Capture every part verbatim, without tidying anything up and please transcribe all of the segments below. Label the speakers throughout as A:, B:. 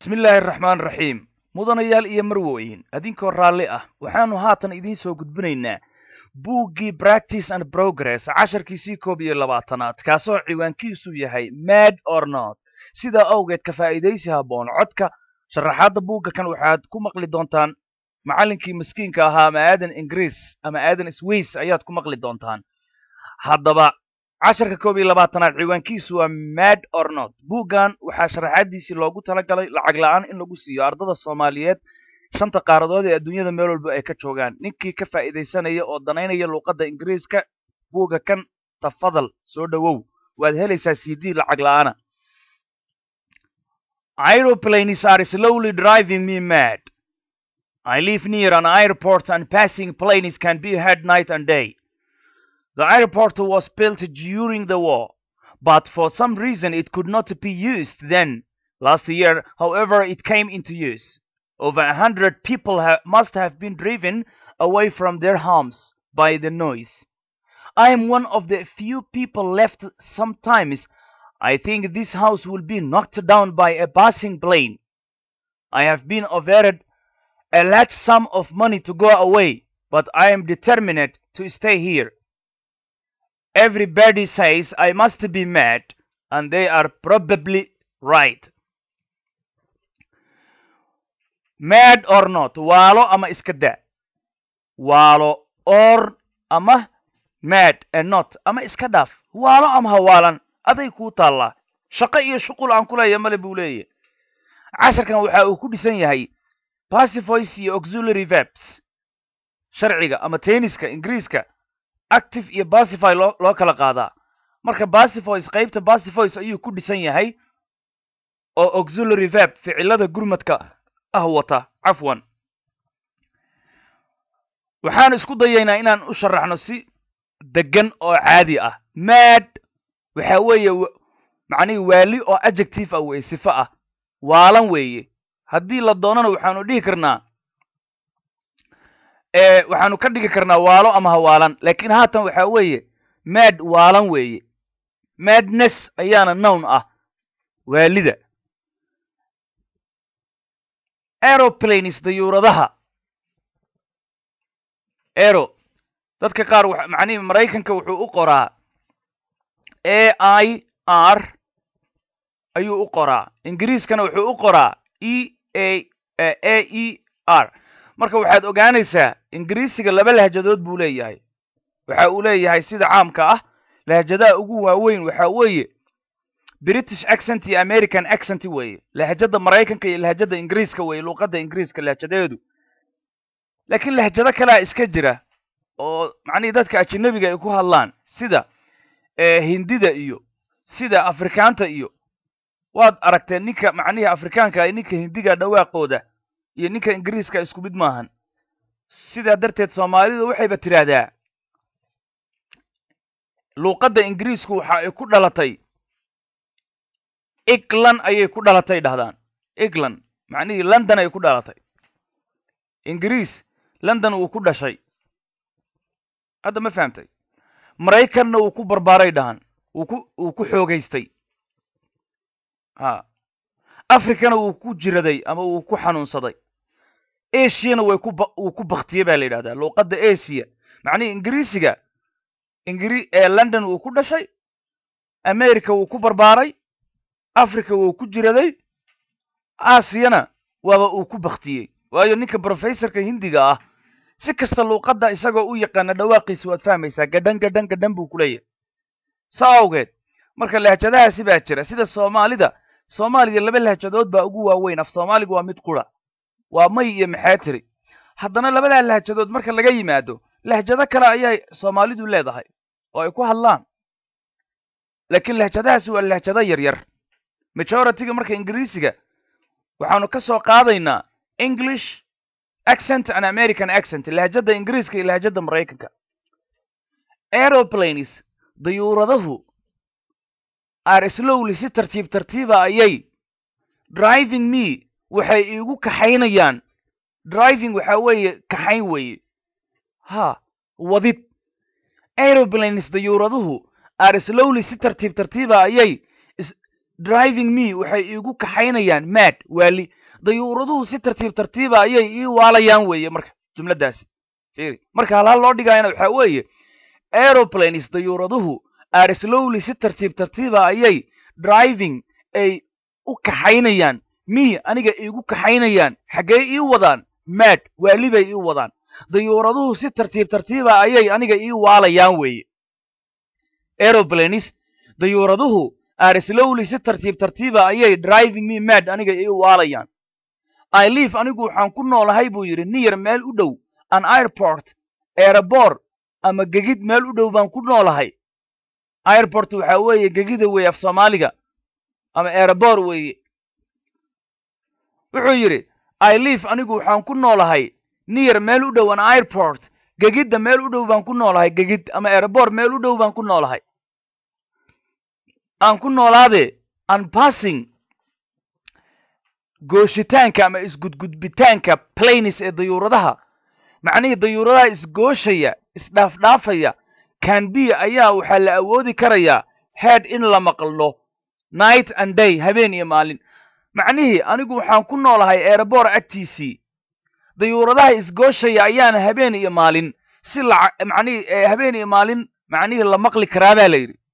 A: bismillaahi raxmaan raxiim mudanayaal iyo marwooyin adinkoo raalli ah waxaanu haatan idiin soo gudbinaynaa buuggii practice and progress casharkiisii koob iyo labaatanaad kaasoo ciwaankiisu yahay mad or not sidaa awgeed ka faa'iidaysi habboon codka sharaxaadda buugga kan waxaad ku maqli doontaan macallinkii miskiinka ahaa ama aadan ingiriis ama aadan swiss ayaad ku maqli doontaan haddaba casharka koob iyo labaatanaad ciwaankiisu waa mad or not buuggan waxaa sharaxaadiisii loogu talagalay lacag la-aan in lagu siiyo ardada soomaaliyeed shanta qaaradood ee adduunyada meel walba ay ka joogaan ninkii ka faa'iidaysanaya oo danaynaya luuqadda ingiriiska buugga kan tafadal soo dhowow waad helaysaa c d lacag la-aana aeroplanes are slowly driving me mad. I live near an airport and passing planes can be heard night and day. The airport was built during the war, but for some reason it could not be used then. Last year, however, it came into use. Over a hundred people ha must have been driven away from their homes by the noise. I am one of the few people left sometimes. I think this house will be knocked down by a passing plane. I have been offered a large sum of money to go away, but I am determined to stay here. Everybody says I must be mad, and they are probably right. Mad or not, waalo ama iska daa. Waalo or ama mad and not ama iska dhaaf. Waalo ama hawaalan aday kuu taallaa. Shaqo iyo shuqul aan kuleeya male buu leeyahay. casharkan waxa uu ku dhisan yahay passive voice iyo auxiliary verbs. sharciga ama tenniska ingiriiska active iyo passive loo loo kala qaadaa. marka passive voice qaybta passive voice ayuu ku dhisan yahay oo auxiliary verb ficilada gurmadka ah wata afwan. waxaan isku dayaynaa inaan u sharaxno si degan oo caadi ah. mad waxa weeye macni waali oo adjective ah way sifo ah waalan weeye haddii la doonana waxaanu dhihi karnaa ee waxaanu ka dhigi karnaa waalo ama hawaalan laakiin haatan waxa weeye mad waalan weeye. madness ayaana noun ah waalida. aeroplanes dayuuradaha aero dadka qaar macnihi maraykanka wuxuu u qoraa a i r ayuu u qoraa ingiriiskana wuxuu u qoraa e a a e r. marka waxaad ogaanaysaa ingiriisiga laba lahjadood buu leeyahay. waxa uu leeyahay sida caamka ah lahjadaha ugu waaweyn waxa weeye British accent iyo American accent weeye. lahjada Mareykanka iyo lahjada Ingiriiska weeye luqadda Ingiriiska lahjadeedu. laakiin lahjada kale iska jira oo macni dadka ajnabiga ay ku hadlaan sida ee hindida iyo sida afrikaanta iyo waad aragteen ninka macnihi afrikaanka ay ninka hindiga dhawaaqooda iyo ninka ingiriiska isku mid maahan. sida darteed Soomaalidu waxay ba tiraahdaa luqadda ingiriisku waxa ay ku dhalatay England ayay ku dhalatay dhahdaan. England macnihi London ay ku dhalatay. ingiriis London uu ku dhashay. hadda ma fahamtay. Mareykanna uu ku barbaaray dhahan uu ku uu ku xoogaystay. ha afrikana uu ku jiraday ama uu ku xanuunsaday. Asiana way ku uu ku baqtiyay baa la yiraahdaa luqadda Asia macni ingiriisiga ingiri ee London uu ku dhashay America uu ku barbaaray Africa uu ku jiraday Asiana waaba uu ku baqtiyay. waayo ninka professorka hindiga ah si kasta luqadda isagoo u yaqaan dhawaaqiisa waad fahmaysaa gadan gadan gadan buu ku leeyahay. saawgeed marka lahjadahaasi baa jira sida Soomaalida Soomaaliya laba lahjadood baa ugu waaweyn. af Soomaaligu waa mid qura waa may iyo maxaatiri. haddana labada lahjadood marka laga yimaado lahjado kale ayay Soomaalidu leedahay oo ay ku hadlaan laakiin lahjadahaasi waa lahjado yar yar. majority-ga marka ingiriisiga waxaanu ka soo qaadaynaa English accent and American accent lahjada ingiriiska iyo lahjada Mareykanka. aeroplanes dayuuradahu are slowly si tartiib tartiiba ayay driving me waxay igu kaxaynayaan. driving waxa weeye kaxayn weeye ha wadid. aeroplanes dayuuraduhu are slowly si tartiib tartiiba ayay driving me waxay iigu kaxaynayaan mad waali dayuuraduhu si tartiib tartiiba ayay ii waalayaan weeye marka jumladaasi fiiri marka hal hal loo dhigayana waxa weeye aeroplanes dayuuraduhu are slowly si tartiib tartiiba ayay driving ay u kaxaynayaan me aniga iigu kaxaynayaan xaggee ii wadaan mad waali bay ii wadaan dayuuraduhu si tartiib tartiiba ayay aniga ii waalayaan weeye aeroplanes dayuuraduhu are slowly si tartiib tartiiba ayay driving me mad aniga ii waalayaan I live anigu waxaan ku noolahay buu yidhi near meel u dhow an airport airport ama gegid meel u dhow baan ku noolahay airport waxa weeye gegida weeye af Soomaaliga ama airport weeye wuxuu yidhi I live anigu waxaan ku noolahay near meel u dhow an airport gegidda meel u dhow baan ku noolahay gegid ama airport meel u dhow baan ku noolahay aan ku noolaade an passing gooshitaanka ama isgudgudbitaanka planes ee dayuuradaha macnihii dayuuradaha isgooshaya isdhaafdhaafaya can be ayaa waxaa la awoodi karayaa head in la maqlo night and day habeen iyo maalin macnihii anigu waxaan ku noolahay airport agtiisii dayuuradaha isgooshaya ayaana habeen iyo maalin si la macnihii habeen iyo maalin macnihii la maqli karaa baa la yidhi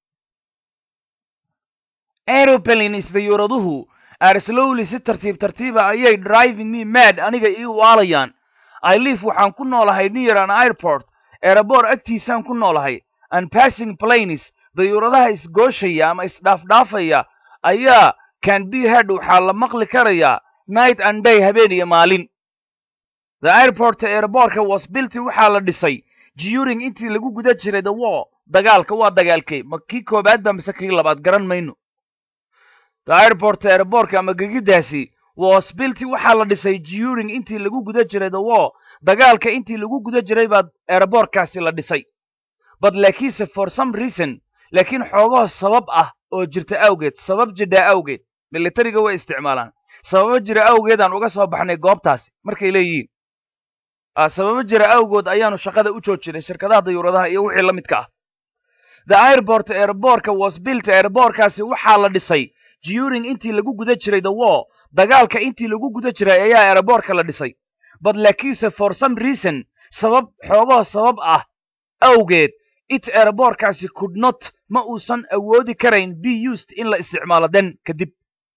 A: aeroplanes dayuuraduhu are slowly si tartiib tartiiba ayay driving me mad aniga ii waalayaan I live waxaan ku noolahay near an airport airport agtiisaan ku noolahay and passing planes dayuuradaha isgooshaya ama isdhaafdhaafaya ayaa can be heard waxaa la maqli karayaa night and day habeen iyo maalin the airport airportka was built waxaa la dhisay during intii lagu guda jiray the war dagaalka waa dagaalkay ma kii koobaad ba mise kii labaad garan mayno the airport airportka ama gegidaasi was built waxaa la dhisay during intii lagu guda jiray the war dagaalka intii lagu guda jiray baa airportkaasi la dhisay but laakiinse for some reason laakiin xoogaha sabab ah oo jirta awgeed sabab jidha awgeed militariga way isticmaalaan sababo jira awgeed aan uga soo baxnay goobtaasi markay leeyihiin sababo jira awgood ayaanu shaqada u joojinay shirkadaha dayuuradaha iyo wixii la midka ah the airport airportka was built airportkaasi waxaa la dhisay during intii lagu guda jiray the war dagaalka intii lagu guda jiray ayaa airportka la dhisay but laakiinse for some reason sabab xoogaha sabab ah awgeed it airportkaasi could not ma uusan awoodi karayn be used in la isticmaalo den kadib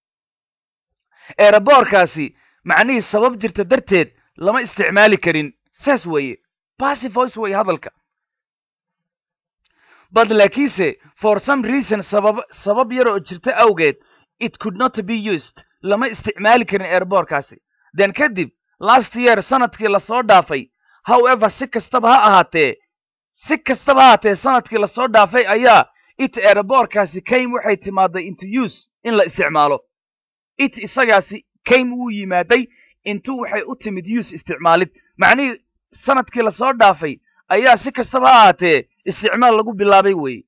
A: airportkaasi macnihii sabab jirta darteed lama isticmaali karin saas weeye passive voice weeye hadalka but laakiinse for some reason sabab sabab yar oo jirta awgeed it could not be used lama isticmaali karin airportkaasi then kadib last year sanadkii lasoo dhaafay however si kastaba ha ahaatee si kastaba ha ahaatee sanadkii lasoo dhaafay ayaa it airportkaasi came waxay timaaday into use in la isticmaalo it isagaasi came wuu yimaaday intu waxay u timid use isticmaalid macnihii sanadkii lasoo dhaafay ayaa si kastaba ha ahaatee isticmaal lagu bilaabay weeye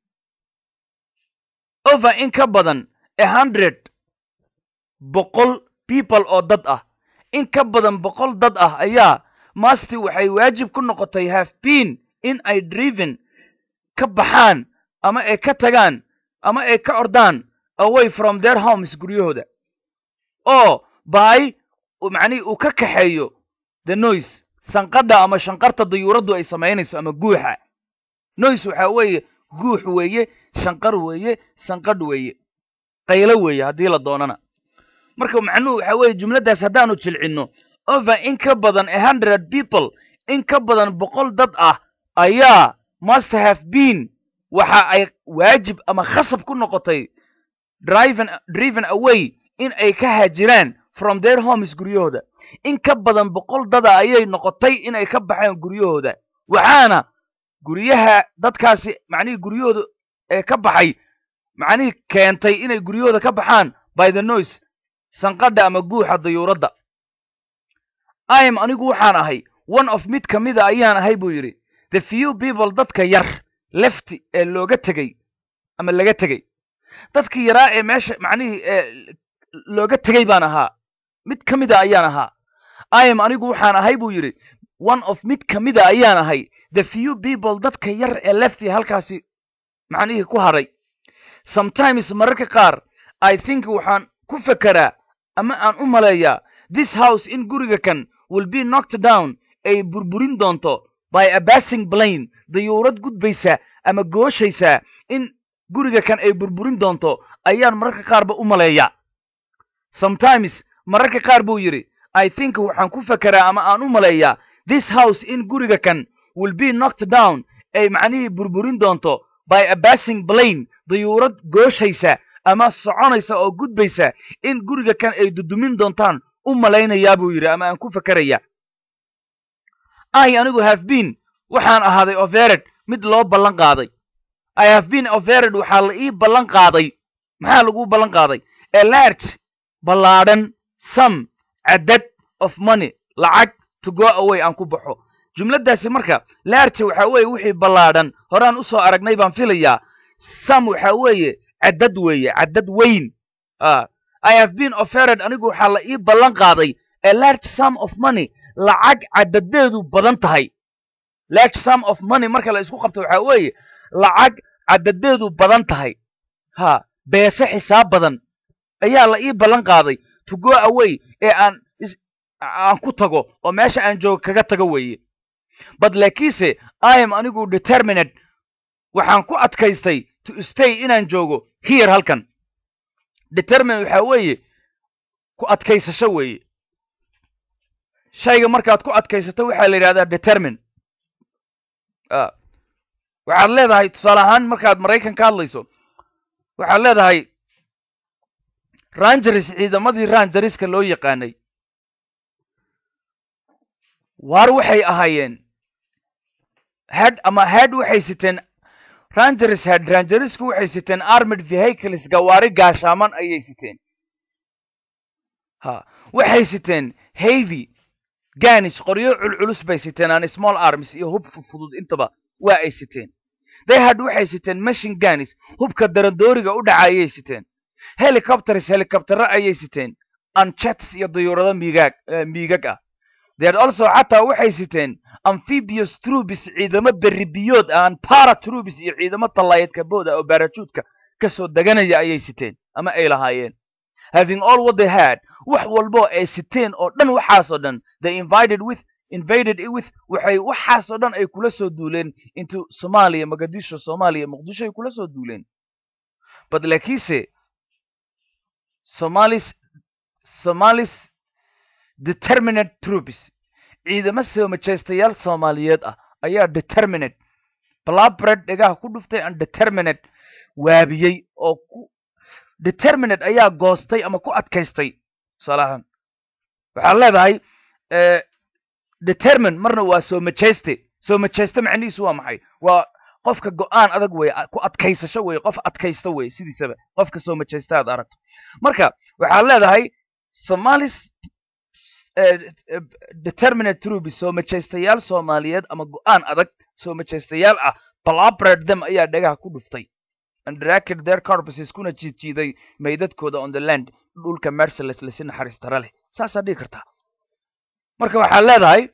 A: over in ka badan a hundred boqol people oo dad ah in ka badan boqol dad ah ayaa masti waxay waajib ku noqotay have been in ay driven ka baxaan ama ay ka tagaan ama ay ka ordaan away from their homes guryahooda oo by macnihii uu ka kaxeeyo the noise sanqadha ama shanqarta dayuuraddu ay samaynayso ama guuxa noise waxa weeye guux weeye shanqar weeye sanqadh weeye qaylo weeye haddii la doonana marka macnuhu waxa weeye jumladaas haddaanu jilcinno over in ka badan a hundred people in ka badan boqol dad ah ayaa must have been waxa ay waajib ama khasab ku noqotay driven driven away in ay ka haajiraan from their homes guryahooda in ka badan boqol dada ayay noqotay in ay ka baxaan guryahooda waxaana guryaha dadkaasi macnihii guryahooda ee ka baxay macnihii keentay inay guryahooda ka baxaan by the noise sanqadha ama guuxa dayuuradda I am anigu waxaan ahay one of mid ka mida ayaan ahay buu yidhi the few people dadka yar lefti ee looga tegey ama laga tegey dadkii yaraa ee meesha macnihii ee looga tegey baan ahaa mid ka mida ayaan ahaa I am anigu waxaan ahay buu yidhi one of mid ka mida ayaan ahay the few people dadka yar ee lefti halkaasi macnihii ku haray sometimes mararka qaar I think waxaan ku fekeraa ama aan u maleeyaa this house in guriga kan will be knocked down ay burburin doonto by a passing plane dayuurad gudbaysa ama gooshaysa in guriga kan ay burburin doonto ayaan mararka qaarba u maleeyaa sometimes mararka qaar buu yidhi I think waxaan ku fekeraa ama aan u maleeyaa this house in guriga kan will be knocked down ay macnihii burburin doonto by a passing plane dayuurad gooshaysa ama soconaysa oo gudbaysa in guriga kan ay dudumin doontaan u malaynayaa buu yidhi ama aan ku fekeraya I anigu have been waxaan ahaaday offered mid loo ballan qaaday I have been offered waxaa la ii ballan qaaday maxaa lagu ballan qaaday a large ballaadhan sum cadad of money lacag to go away aan ku baxo jumladaasi marka large waxa weeye wixii ballaadhan horaan u soo aragnay baan filayaa sum waxa weeye cadad weeye cadad weyn ah I have been offered anigu waxaa la ii ballan qaaday a large sum of money lacag cadadeedu badan tahay large sum of money marka la isku qabto waxa weeye lacag cadadeedu badan tahay ha beese xisaab badan ayaa la ii ballan qaaday to go away ee aan aan ku tago oo meesha aan joogo kaga tago weeye but laakiinse I am anigu determined waxaan ku adkaystay to stay inaan joogo here halkan determined waxa weeye ku adkaysasho weeye shayga markaad ku adkaysato waxaa la yidhahdaa determine ah waxaad leedahay tusaale ahaan markaad maraykan ka hadlayso waxaad leedahay rangers ciidamadii rangerska loo yaqaanay waar waxay ahaayeen head ama head waxay siteen rangers head rangersku waxay siteen armored vehicles gawaari gaashaaman ayay siteen ha waxay siteen heavy guns qoryo culculus bay siteen aan small arms iyo hub fudud intaba waa ay siteen they had waxay siteen machine guns hubka darandooriga u dhacayay siteen helicopters helicopter ayay siteen and jets iyo dayuurado miigag miigag ah they had also xataa waxay siteen amphibious troops ciidamo berribiyood aan paratroops iyo ciidamo tallaayadka booda oo barajuudka ka soo deganaya ayay siteen ama ay lahaayeen having all what they had wax walbo ay siteen oo dhan waxaas oo dhan they invited with invaded with waxay waxaas oo dhan ay kula soo duuleen into Somalia Mogadishu Somalia Muqdisho ay kula soo duuleen but laakiinse Somalis Somalis determined troops ciidamo soo majestayaal Soomaaliyeed ah ayaa determined blabred dhagaha ku dhuftay and determined waabiyay oo ku determined ayaa goostay ama ku adkaystay salahan waxa leedahay ee determine marna waa soo majeste soo majeste macnihiisu waa maxay waa qofka go'aan adag way ku adkaysasho way qof adkaysto way sidiisaba qofka soo majeste aad aragto marka waxa leedahay Somalis determined troops soo majestayaal Soomaaliyeed ama go'aan adag soo majestayaal ah blabred them ayaa dhagaha ku dhuftay and dragged their corpses kuna jiijiiday meydadkooda on the land dhulka merciless la sin xaristara leh saasa dhigi kartaa marka waxa leedahay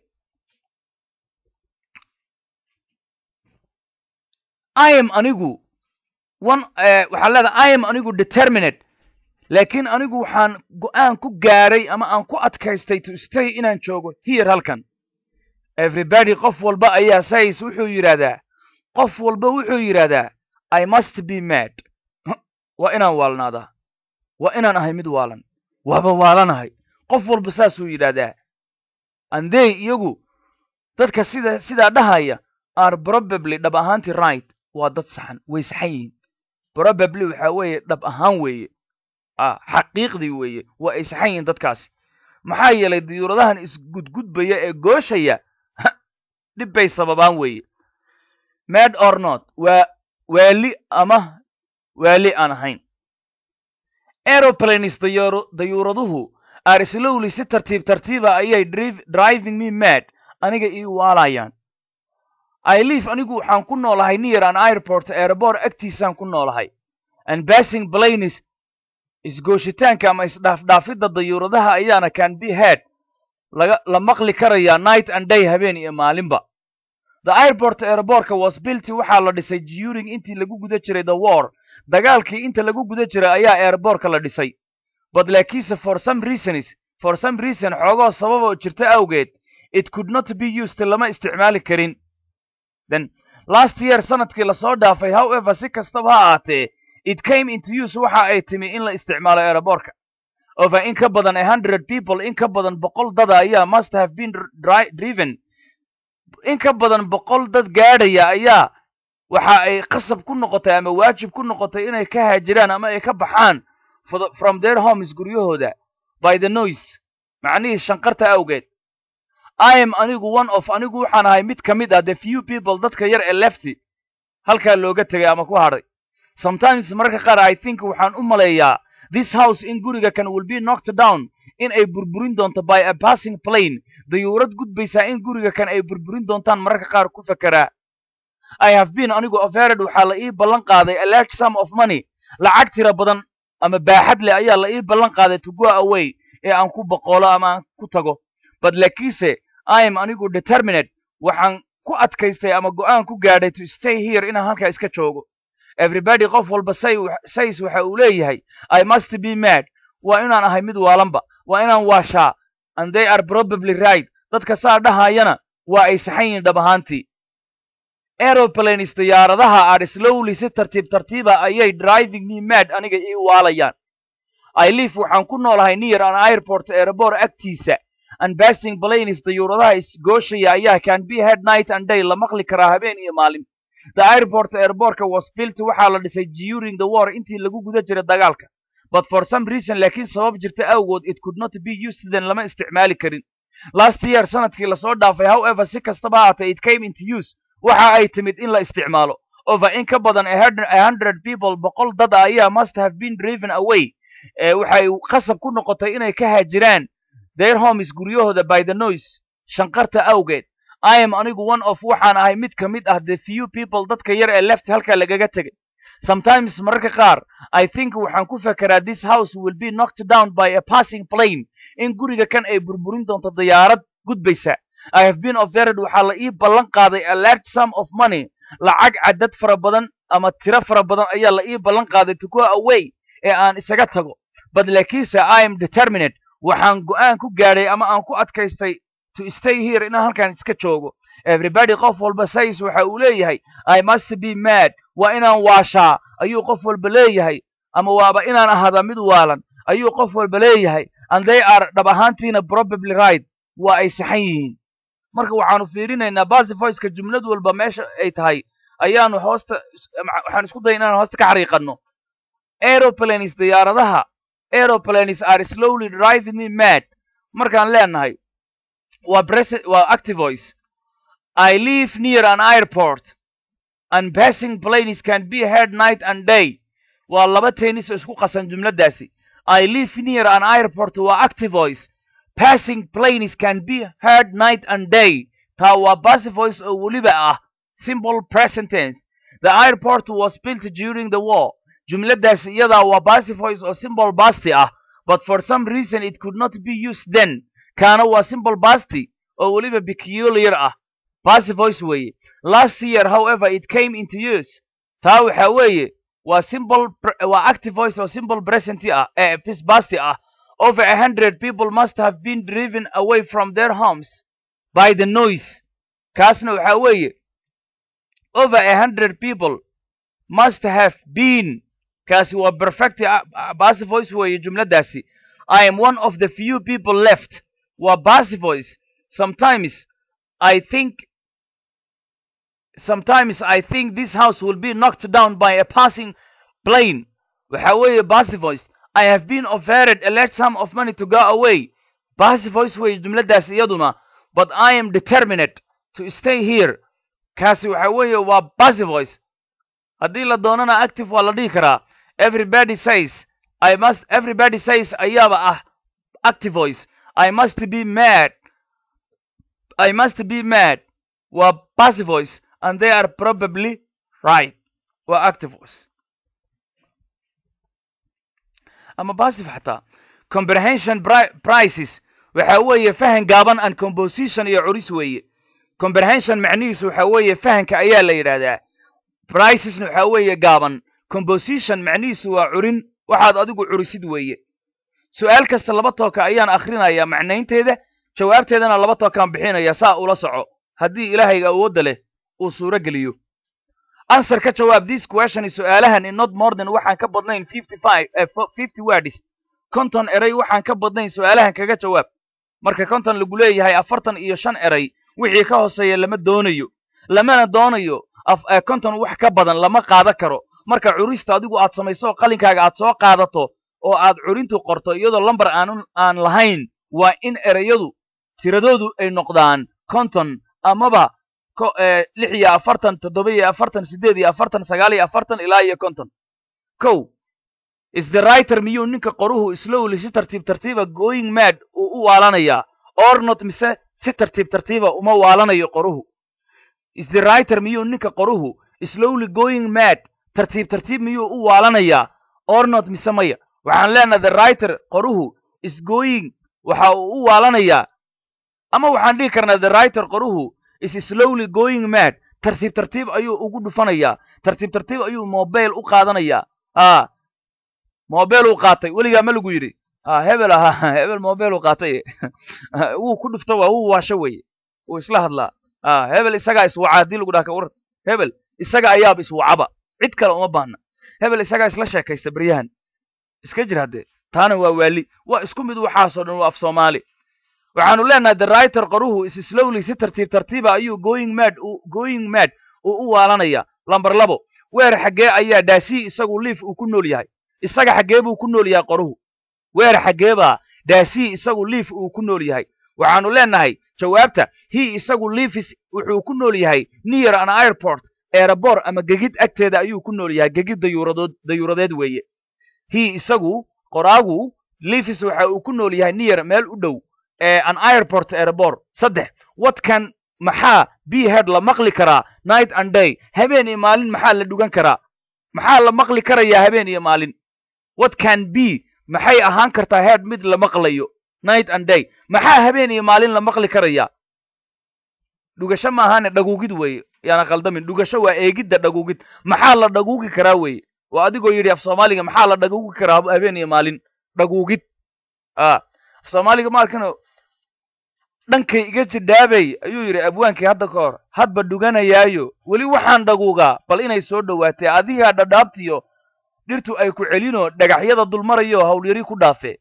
A: I am anigu one waxa leedahay I am anigu determined laakiin anigu waxaan go'aan ku gaaray ama aan ku adkaystay to stay inaan joogo here halkan everybody qof walba ayaa says wuxuu yiraahdaa qof walba wuxuu yiraahdaa I must be mad wa inaan waalnaada wa inaan ahay mid waalan waba waalanahay qof walba saas uu yiraahdaa and they iyagu dadka sida sida dhahaya are probably dhab ahaantii right waa dad saxan way saxan yihiin probably waxa weeye dhab ahaan weeye ah xaqiiqdii weeye waa ay saxan yihiin dadkaasi maxaa yeelay diyuuradahan isgudgudbaya ee gooshaya dib bay sababaan weeye mad or not waa waali ama waali aan ahayn aeroplanes dayuuraduhu are slowly si tartiib tartiiba ayay driving me mad aniga ii waalayaan I live anigu waxaan ku noolahay near an airport airport agtiisaan ku noolahay and passing planes isgooshitaanka ama isdhaafdhaafidda dayuuradaha ayaana can be heard laga la maqli karayaa night and day habeen iyo maalinba the airport airportka was built waxaa la dhisay during intii lagu guda jiray the war dagaalkii inta lagu guda jira ayaa airbortka la dhisay but laakiinse for some reasons for some reason xoogoo sababoo jirta awgeed it could not be used lama isticmaali karin then last year sanadkii lasoo dhaafay however si kastaba ha ahaatee it came into use waxa ay timi in la isticmaalo airbortka over in ka badan a hundred people in ka badan boqol dada ayaa must have been driven in ka badan boqol dad gaadhaya ayaa waxa ay qasab ku noqotay ama waajib ku noqotay inay ka haajiraan ama ay ka baxaan from their homes guryahooda by the noise macnihii shanqarta awgeed I am anigu one of anigu waxaan ahay mid ka mid ah the few people dadka yar ee lefty halkaa looga tegay ama ku hadhay sometimes mararka qaar I think waxaan u maleeyaa this house in guriga kan will be knocked down in ay burburin doonto by a passing plane dayuurad gudbaysaa in guriga kan ay burburin doontaan mararka qaar ku fekeraa I have been anigu offered waxaa la ii ballan qaaday a large sum of money lacag tira badan ama baaxad leh ayaa la ii ballan qaaday to go away ee aan ku boqolo ama aan ku tago but laakiinse I am anigu determined waxaan ku adkaystay ama go'aan ku gaadhay to stay here inaan halkaa iska joogo everybody qof walba say says waxa uu leeyahay I must be mad waa inaan ahay mid waalanba waa inaan waashaa and they are probably right dadka saa dhahayana waa ay saxan yihiin dhab ahaantii aeroplanes diyaaradaha are slowly si tartiib tartiiba ayay driving me mad aniga ii waalayaan I live waxaan ku noolahay near an airport airport agtiisa and passing planes dayuuradaha isgooshaya ayaa can be heard night and day la maqli karaa habeen iyo maalin the airport airportka was built waxaa la dhisay during the war intii lagu guda jiray dagaalka but for some reason laakiin sabab jirta awgood it could not be used then lama isticmaali karin last year sanadkii lasoo dhaafay however si kastaba haatee it came into use waxa ay timid in la isticmaalo over in ka badan a hundred people boqol dad ayaa must have been driven away waxay qasab ku noqotay inay ka haajiraan their homes guryahooda by the noise shanqarta awgeed I am anigu one of waxaan ahay mid ka mid ah the few people dadka yar ee left halkaa lagaga tegay sometimes mararka qaar I think waxaan ku fekeraa this house will be knocked down by a passing plane in guriga kan ay burburin doonto diyaarad gudbaysa I have been offered waxaa la ii ballan qaaday a large sum of money lacag cadad fara badan ama tiro fara badan ayaa la ii ballan qaaday to go away ee aan isaga tago but laakiinse I am determined waxaan go'aan ku gaadhay ama aan ku adkaystay to stay here inaan halkaan iska joogo everybody qof walba says waxa uu leeyahay I must be mad waa inaan waashaa ayuu qof walba leeyahay ama waaba inaan ahaada mid waalan ayuu qof walba leeyahay and they are dhab ahaantiina probably right waa ay saxan yihiin marka waxaanu fiirinaynaa passive voiceka jumlad walba meesha ay tahay ayaanu hoosta waxaan isku dayay inaan hoosta ka xariiqano aeroplanes diyaaradaha aeroplanes are slowly driving me mad markaan leenahay waa waa active voice I live near an airport and passing planes can be heard night and day waa laba tennis isku qasan jumladaasi I live near an airport waa active voice passing planes can be heard night and day taa waa passive voice oo weliba ah simple present tense the airport was built during the war jumladaasi iyadaa waa passive voice oo simple past ah but for some reason it could not be used then kaana waa simple past oo weliba peculiar ah passive voice weeye last year however it came into use taa waxa weeye waa simple waa active voice oo simple present ah eh past ah over a hundred people must have been driven away from their homes by the noise kaasna waxa weeye over a hundred people must have been kaasi waa perfect passive voice weeye jumladaasi I am one of the few people left waa passive voice sometimes I think sometimes I think this house will be knocked down by a passing plane waxa weeye passive voice I have been offered a large sum of money to go away passive voice weeye jumladaasi iyaduna but I am determined to stay here kaasi waxa weeye waa passive voice haddii la doonana active waa la dhihi karaa everybody says I must everybody says ayaaba ah active voice I must be mad I must be mad waa passive voice and they are probably right waa active voice ama passive xataa comprehension prices waxa weeye fahan gaaban and composition iyo curis weeye comprehension macnihiisu waxa weeye fahanka ayaa la yidhaahdaa pricesna waxa weeye gaaban composition macnihiisu waa curin waxaad adigu curisid weeye su'aal kasta laba tooka ayaan akhrinayaa macnaynteeda jawaabteedana laba tookaan bixinaya saa ula soco haddii ilaahayga awoodda leh uu suuro geliyo answer ka jawaab this question su'aalahan in not more than waxaan ka badnayn fifty-five fifty words konton eray waxaan ka badnayn su'aalahan kaga jawaab marka konton lagu leeyahay afartan iyo shan eray wixii ka hooseeya lama doonayo lamana doonayo konton wax ka badan lama qaada karo marka curista adigu aad samayso qalinkaaga aad soo qaadato oo aad curintu qorto iyadoo lambar aan aan lahayn waa in erayadu tiradoodu ay noqdaan konton amaba lix iyo afartan toddoba iyo afartan siddeed iyo afartan sagaal iyo afartan ilaa iyo konton kow is the writer miyuu ninka qoruhu slowly si tartiib tartiiba going mad uu u waalanayaa or not mise si tartiib tartiiba uma waalanayo qoruhu is the writer miyuu ninka qoruhu slowly going mad tartiib tartiib miyuu u waalanayaa or not mise maya waxaan leenahay the writer qoruhu is going waxa uu u waalanayaa ama waxaan dhihi karnaa the writer qoruhu is slowly going mad tartiib tartiib ayuu ugu dhufanayaa tartiib tartiib ayuu mobile u qaadanayaa ah mobile uu qaatay weligaa ma lagu yidhi ah hebel aha hebel mobile uu qaatay wuu ku dhufta waa wuu waasho weye wuu isla hadlaa ah hebel isagaa iswaca haddii lagu dhaha ka waran hebel isaga ayaaba iswacaba cid kale uma baahna hebel isagaa isla sheekaysta beryahan iska jir haddee taana waa waali waa isku mid waxaasoo dhan waa af soomaali waxaanu leenahay the writer qoruhu is slowly si tartiib tartiiba ayuu going mad going mad uu u waalanaya lamber labo weer xaggee ayaa daasii isagu liif uu ku nool yahay isaga xaggee buu ku nool yahay qoruhu weer xaggeebaa daasii isagu liif uu ku nool yahay waxaanu leenahay jawaabta he isagu liifis wuxuu ku nool yahay near an airport airport ama gegid agteeda ayuu ku nool yahay gegid dayuuradood dayuuradeed weeye he isagu qoraagu liifis waxa uu ku nool yahay near meel u dhow an airport airport saddex what can maxaa be heard la maqli karaa night and day habeen iyo maalin maxaa la dhugan karaa maxaa la maqli karayaa habeen iyo maalin what can be maxay ahaan kartaa heard mid la maqlayo night and day maxaa habeen iyo maalin la maqli karayaa dhugasho ma ahaane dhaguugid weeye yaana qaldamin dhugasho waa eegidda dhaguugid maxaa la dhaguugi karaa weeye waa adigoo yidhi af soomaaliga maxaa la dhaguugi karaa habeen iyo maalin dhaguugid ah af soomaaliga maarkano dhankay iga jidhaabay ayuu yidhi abwaankii hadda ka hor hadba dhuganayaayo weli waxaan dhaguugaa bal inay soo dhowaatee adigaa dhadhaabtiyo dhirtu ay ku celinoo dhagaxyada dulmarayo hawlyari ku dhaafe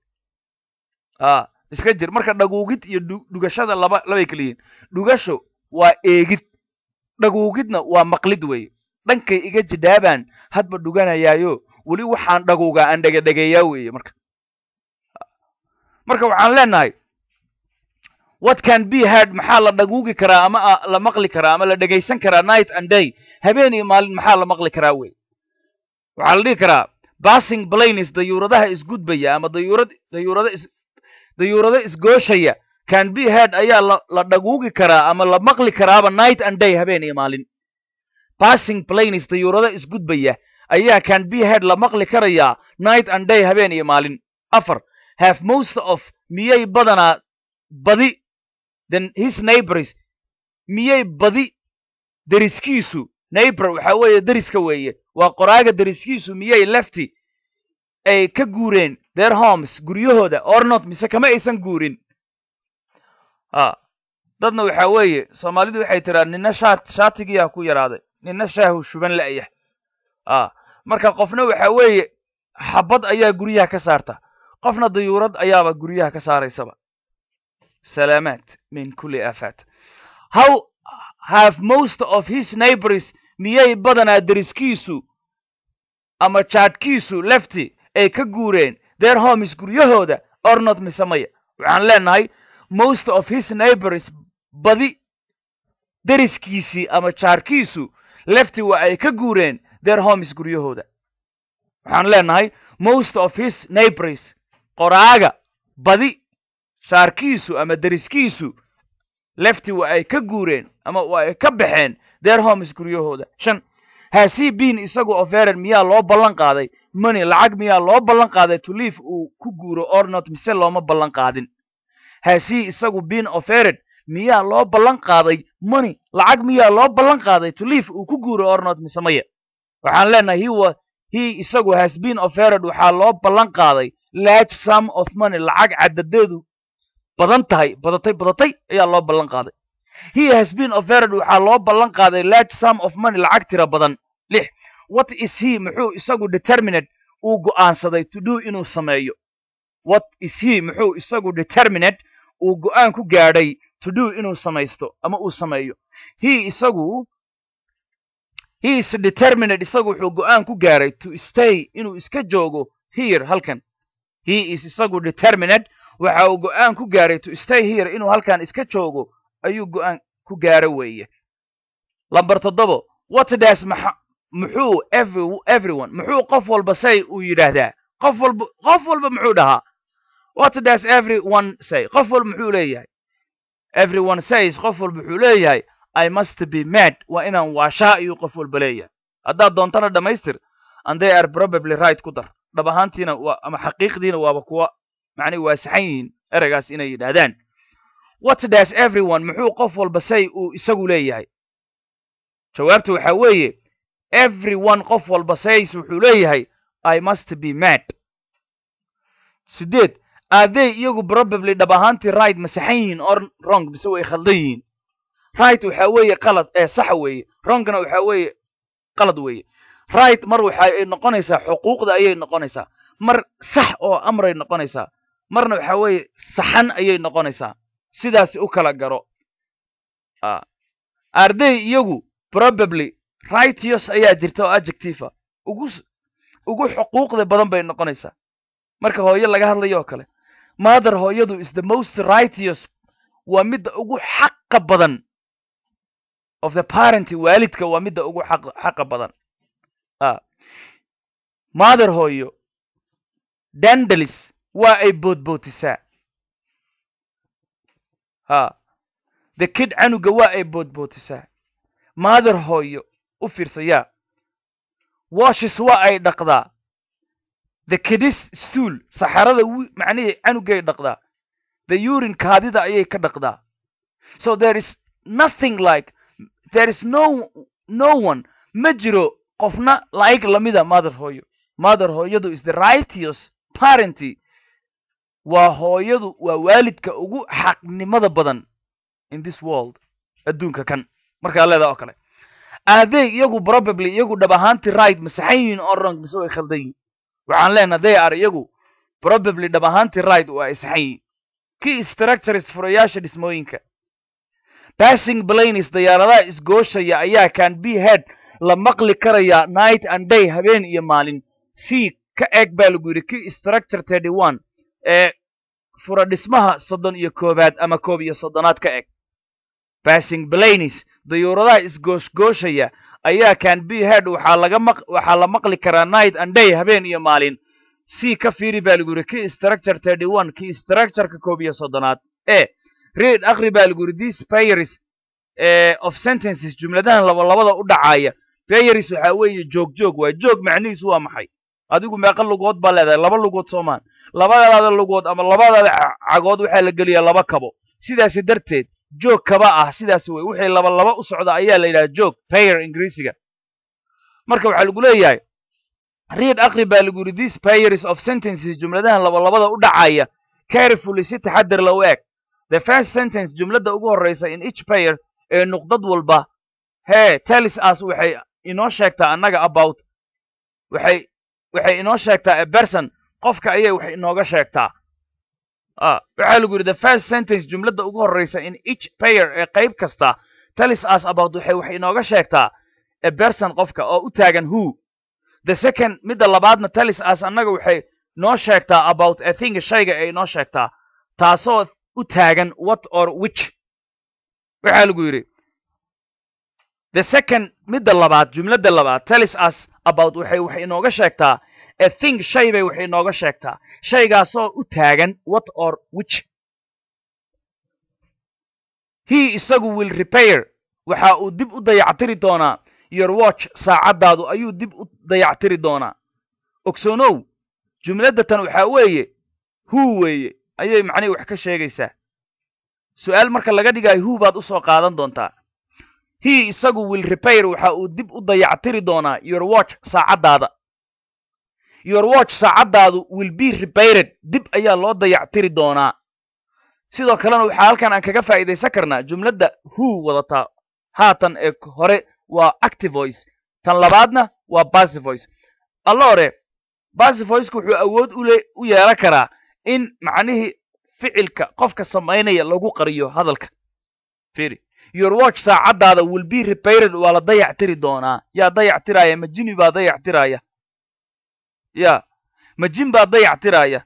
A: ah iska jir marka dhaguugid iyo dhugashada laba labay kala yihiin dhugasho waa eegid dhaguugidna waa maqlid weeye dhankay iga jidhaabaan hadba dhuganayaayo weli waxaan dhaguugaa aan dhegadhegeeyaa weeye marka marka waxaan leenahay what can be heard maxaa la dhaguugi karaa ama la maqli karaa ama la dhegaysan karaa night and day habeen iyo maalin maxaa la maqli karaa wey waxaa la dhihi karaa passing planes dayuuradaha isgudbaya ama dayuurad dayuurada is dayuurada isgooshaya can be heard ayaa la la dhaguugi karaa ama la maqli karaaba night and day habeen iyo maalin passing planes dayuurada isgudbaya ayaa can be heard la maqli karayaa night and day habeen iyo maalin afar have most of miyay badanaa badi then his neighbors miyay badi deriskiisu neighbor waxa weeye deriska weeye waa qoraaga deriskiisu miyay lefty ay ka guureen their homes guryahooda or not mise kama aysan guurin ah dadna waxa weeye Soomaalidu waxay tiraa nina shaat shaatigiya ku yaraaday nina shaahu shuban la'yahay ah marka qofna waxa weeye xabad ayaa guryaha ka saarta qofna dayuurad ayaaba guryaha ka saaraysaba salaamat min kulli afat how have most of his neighbors miyay badanaa deriskiisu ama jaadkiisu lefty ay ka guureen their homes guryahooda or not misamaya waxaan leenahay most of his neighbors badi deriskiisii ama jaarkiisu lefty waa ay ka guureen their homes guryahooda waxaan leenahay most of his neighbors qoraaga badi shaarkiisu ama deriskiisu lefty waa ay ka guureen ama waa ay ka baxeen their homes guryahooda shan has he been isagu offered miyaa loo ballan qaaday money lacag miyaa loo ballan qaaday to leave uu ku guuro or not mise looma ballan qaadin has he isagu been offered miyaa loo ballan qaaday money lacag miyaa loo ballan qaaday to leave uu ku guuro or not mise maya waxaan leenahay he was he isagu has been offered waxaa loo ballan qaaday large sum of money lacag cadadeedu badan tahay badatay badatay ayaa loo ballan qaaday he has been offered waxaa loo ballan qaaday large sum of money lacag tira badan lix what is he muxuu isagu determined uu go'aansaday to do inuu sameeyo what is he muxuu isagu determined uu go'aan ku gaadhay to do inuu samaysto ama uu sameeyo he isagu he is determined isagu wuxuu go'aan ku gaaray to stay inuu iska joogo here halkan he is isagu determined waxa uu go'aan ku gaaray to stay here inuu halkan iska joogo ayuu go'aan ku gaara weeye lambar toddobo what does muxuu every everyone muxuu qof walba say uu yidhaahdaa qof walba qof walba muxuu dhahaa what does everyone say qof walba muxuu leeyahay everyone says qof walba muxuu leeyahay I must be mad waa inaan waashaa ayuu qof walba leeyahay haddaad doontana dhammaystir and they are probably right ku dar dhab ahaantiina waa ama xaqiiqdiina waaba kuwa macnii waa saxan yihiin ereygaas inay yidhaahdaan what does everyone muxuu qof walba say uu isagu leeyahay jawaabta waxaa weeye everyone qof walba says wuxuu leeyahay I must be mad sideed are they iyagu probably dhab ahaantii right ma saxan yihiin or wrong mise way khaldan yihiin right waxa weeye qalad ee sax weeye wrongna waxa weeye qalad weeye right mar waxa ay noqonaysaa xuquuqda ayay noqonaysaa mar sax oo amray noqonaysaa marna waxa weeye saxan ayay noqonaysaa sidaas u kala garo ah are they iyagu probably righteous ayaa jirta oo adjective ugu ugu xuquuqda badan bay noqonaysaa marka hooyo laga hadlayo oo kale mother hooyadu is the most righteous waa midda ugu xaqa badan of the parent waalidka waa midda ugu xaq xaqa badan ah mother hooyo dandalis waa ay boodbootisaa ha the kid canuga waa ay boodbootisaa mother hooyo u fiirsaya washes waa ay dhaqdaa the kid's stool saxarada macnaheedu canugay dhaqdaa the urine kaadida ayay ka dhaqdaa so there is nothing like there is no no one ma jiro qofna like lamida mother hooyo mother hooyadu is the righteous parent waa hooyadu waa waalidka ugu xaqnimada badan in this world adduunka kan markaa leedahay oo kale adeeg iyagu probably iyagu dhab ahaantii right masaxan yihiin oo wrong mise way khaldan yihiin waxaan leenahay they are iyagu probably dhab ahaantii right waa ay saxan yihiin key structures furayaasha dhismooyinka passing planes diyaaradaha isgooshaya ayaa can be heard la maqli karaya night and day habeen iyo maalin c ka eeg baa lagu yidhi key structure thirty one ee fura dhismaha soddon iyo koobaad ama koob iyo soddonaad ka eg passing planes diyaaradaha isgoosgooshaya ayaa can be heard waxaa laga maq waxaa la maqli karaa night and day habeen iyo maalin c ka fiiri baa lagu yidhi key structure thirty one key structureka koob iyo soddonaad e read akhri baa lagu yidhi these pairs of sentences jumladahan laba labada u dhacaya pairs waxaa weeye joog joog waa joog macnihiisu waa maxay adigu meeqa lugood baa leedahay laba lugood soomaan labadaada lugood ama labadaada cagood waxaa la geliyaa laba kabo sidaasi darteed joog kaba ah sidaas wey wixii laba laba u socda ayaa la yidhaha joog pair ingiriisiga marka waxaa lagu leeyahay read akhri baa lagu yidhi these pairs of sentences jumladahan laba labada u dhacaya carefully si taxadar loo eeg the first sentence jumladda ugu horreysa in each pair ee nuqdad walba hee tells us waxay inoo sheegtaa annaga about waxay waxay inoo sheegtaa a person qofka ayay wax inooga sheegtaa ah waxaa lagu yidhi the first sentence jumladda ugu horreysa in each pair ee qayb kasta tells us about waxay wax inooga sheegtaa a person qofka oo u taagan who the second midda labaadna tells us annaga waxay noo sheegtaa about a thing shayga ay inoo sheegtaa taasoo u taagan what or which waxaa lagu yidhi the second midda labaad jumladda labaad tells us about waxay wax inooga sheegtaa a thing shay bay wax inooga sheegtaa shaygaasoo u taagan what or which he isagu will repair waxa uu dib u dayactiri doonaa your watch saacaddaadu ayuu dib u dayactiri doonaa ogsoonow jumladda tan waxaa weeye who weeye ayay macnihi wax ka sheegaysaa su-aal marka laga dhigayo who baad usoo qaadan doontaa he isagu will repair waxa uu dib u dayactiri doonaa your watch saacaddaada your watch saacadaadu will be repaired dib ayaa loo dayactiri doonaa sidoo kalena waxa halkan aan kaga faa'iideysan karnaa jumladda who wadata haatan ee hore waa active voice tan labaadna waa passive voice alla hore passive voice wuxuu awood u le u yeelan karaa in macnihii ficilka qofka sameynaya lagu qariyo hadalka fiiri your watch saacadaada will be repaired waa la dayactiri doonaa yaa dayactiraya majini baa dayactiraya ya majin baa dayactiraya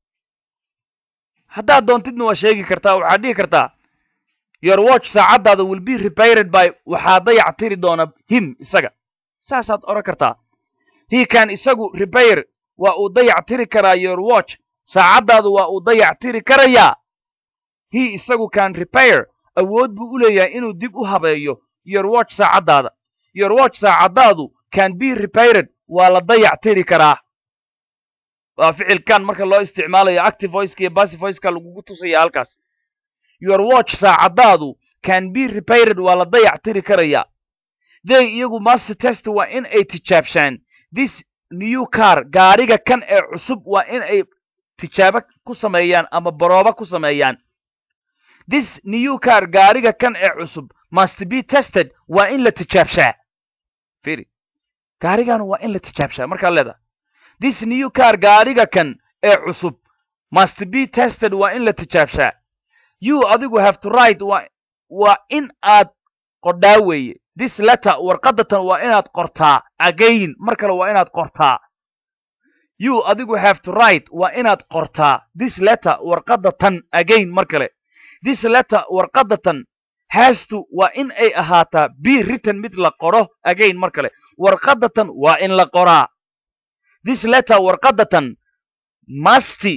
A: haddaad doontidna waa sheegi kartaa waxaad dhihi kartaa your watch saacadaada will be repaired by waxaa dayactiri doona him isaga saasaad oran kartaa he can isagu repair waa uu dayactiri karaa your watch saacadaadu waa uu dayactiri karayaa he isagu can repair awood buu u leeyahay inuu dib u habeeyo your watch saacadaada your watch saacadaadu can be repaired waa la dayactiri karaa waa ficilkan marka loo isticmaalayo active voice iyo passive voice ka lagu tusaya halkaas your watch saacadaadu can be repaired waa la dayactiri karayaa they iyagu must test waa in ay tijaabshaan this new car gaariga kan ee cusub waa in ay tijaabo ku sameeyaan ama barooba ku sameeyaan this new car gaariga kan ee cusub must be tested waa in la tijaabshaa fiiri gaarigan waa in la tijaabshaa markaa leedahay this new car gaariga kan ee cusub must be tested waa in la tijaabshaa you adigu have to write waa waa in aad qodhaa weeye this letter warqadatan waa inaad qortaa again mar kale waa inaad qortaa you adigu have to write waa inaad qortaa this letter warqadatan again mar kale this letter warqadatan has to waa in ay ahaataa be written mid la qoro again mar kale warqadatan waa in la qoraa this letter warqadatan must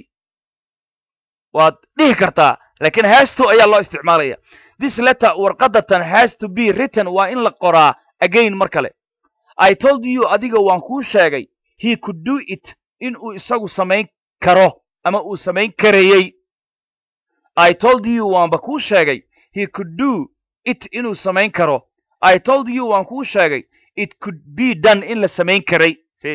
A: waad dhihi kartaa laakiin has to ayaa loo isticmaalaya this letter warqadatan has to be written waa in la qoraa again mar kale I told you adiga waan kuu sheegay he could do it in uu isagu samayn karo ama uu samayn karayay I told you waanba kuu sheegay he could do it inuu samayn karo I told you waan kuu sheegay it could be done in la samayn karay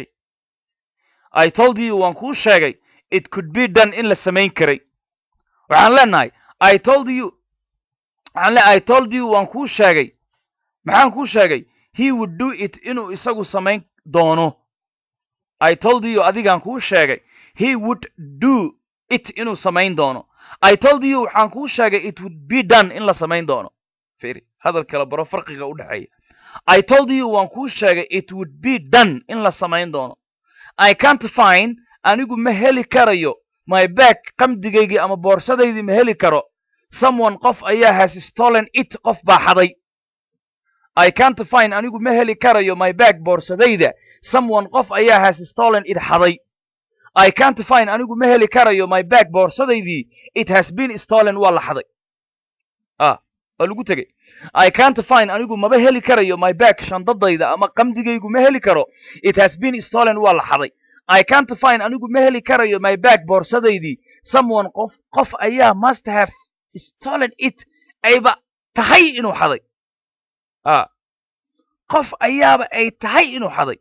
A: I told you waan kuu sheegay it could be done in la samayn karay waxaan leenahay I told you waxaan le I told you waan kuu sheegay maxaan kuu sheegay he would do it inuu isagu samayn doono I told you adigaan kuu sheegay he would do it inuu samayn doono I told you waxaan kuu sheegay it would be done in la samayn doono fiiri hadal kale baro farqiga u dhaxeeya I told you waan kuu sheegay it would be done in la samayn doono I can't find anigu ma heli karayo my bag qamdigaygii ama boorsadaydii ma heli karo someone qof ayaa has stolen it qof baa xaday I can't find anigu ma heli karayo my bag boorsadayda someone qof ayaa has stolen it xaday I can't find anigu ma heli karayo my bag boorsadaydii it has been stolen waa la xaday ah waa lagu tegey I can't find anigu maba heli karayo my bag shandadayda ama qamdigaygu ma heli karo it has been stolen waa la xaday I can't find anigu ma heli karayo my bag boorsadaydii someone qof qof ayaa must have stolen it ayba tahay inuu xaday ah qof ayaaba ay tahay inuu xaday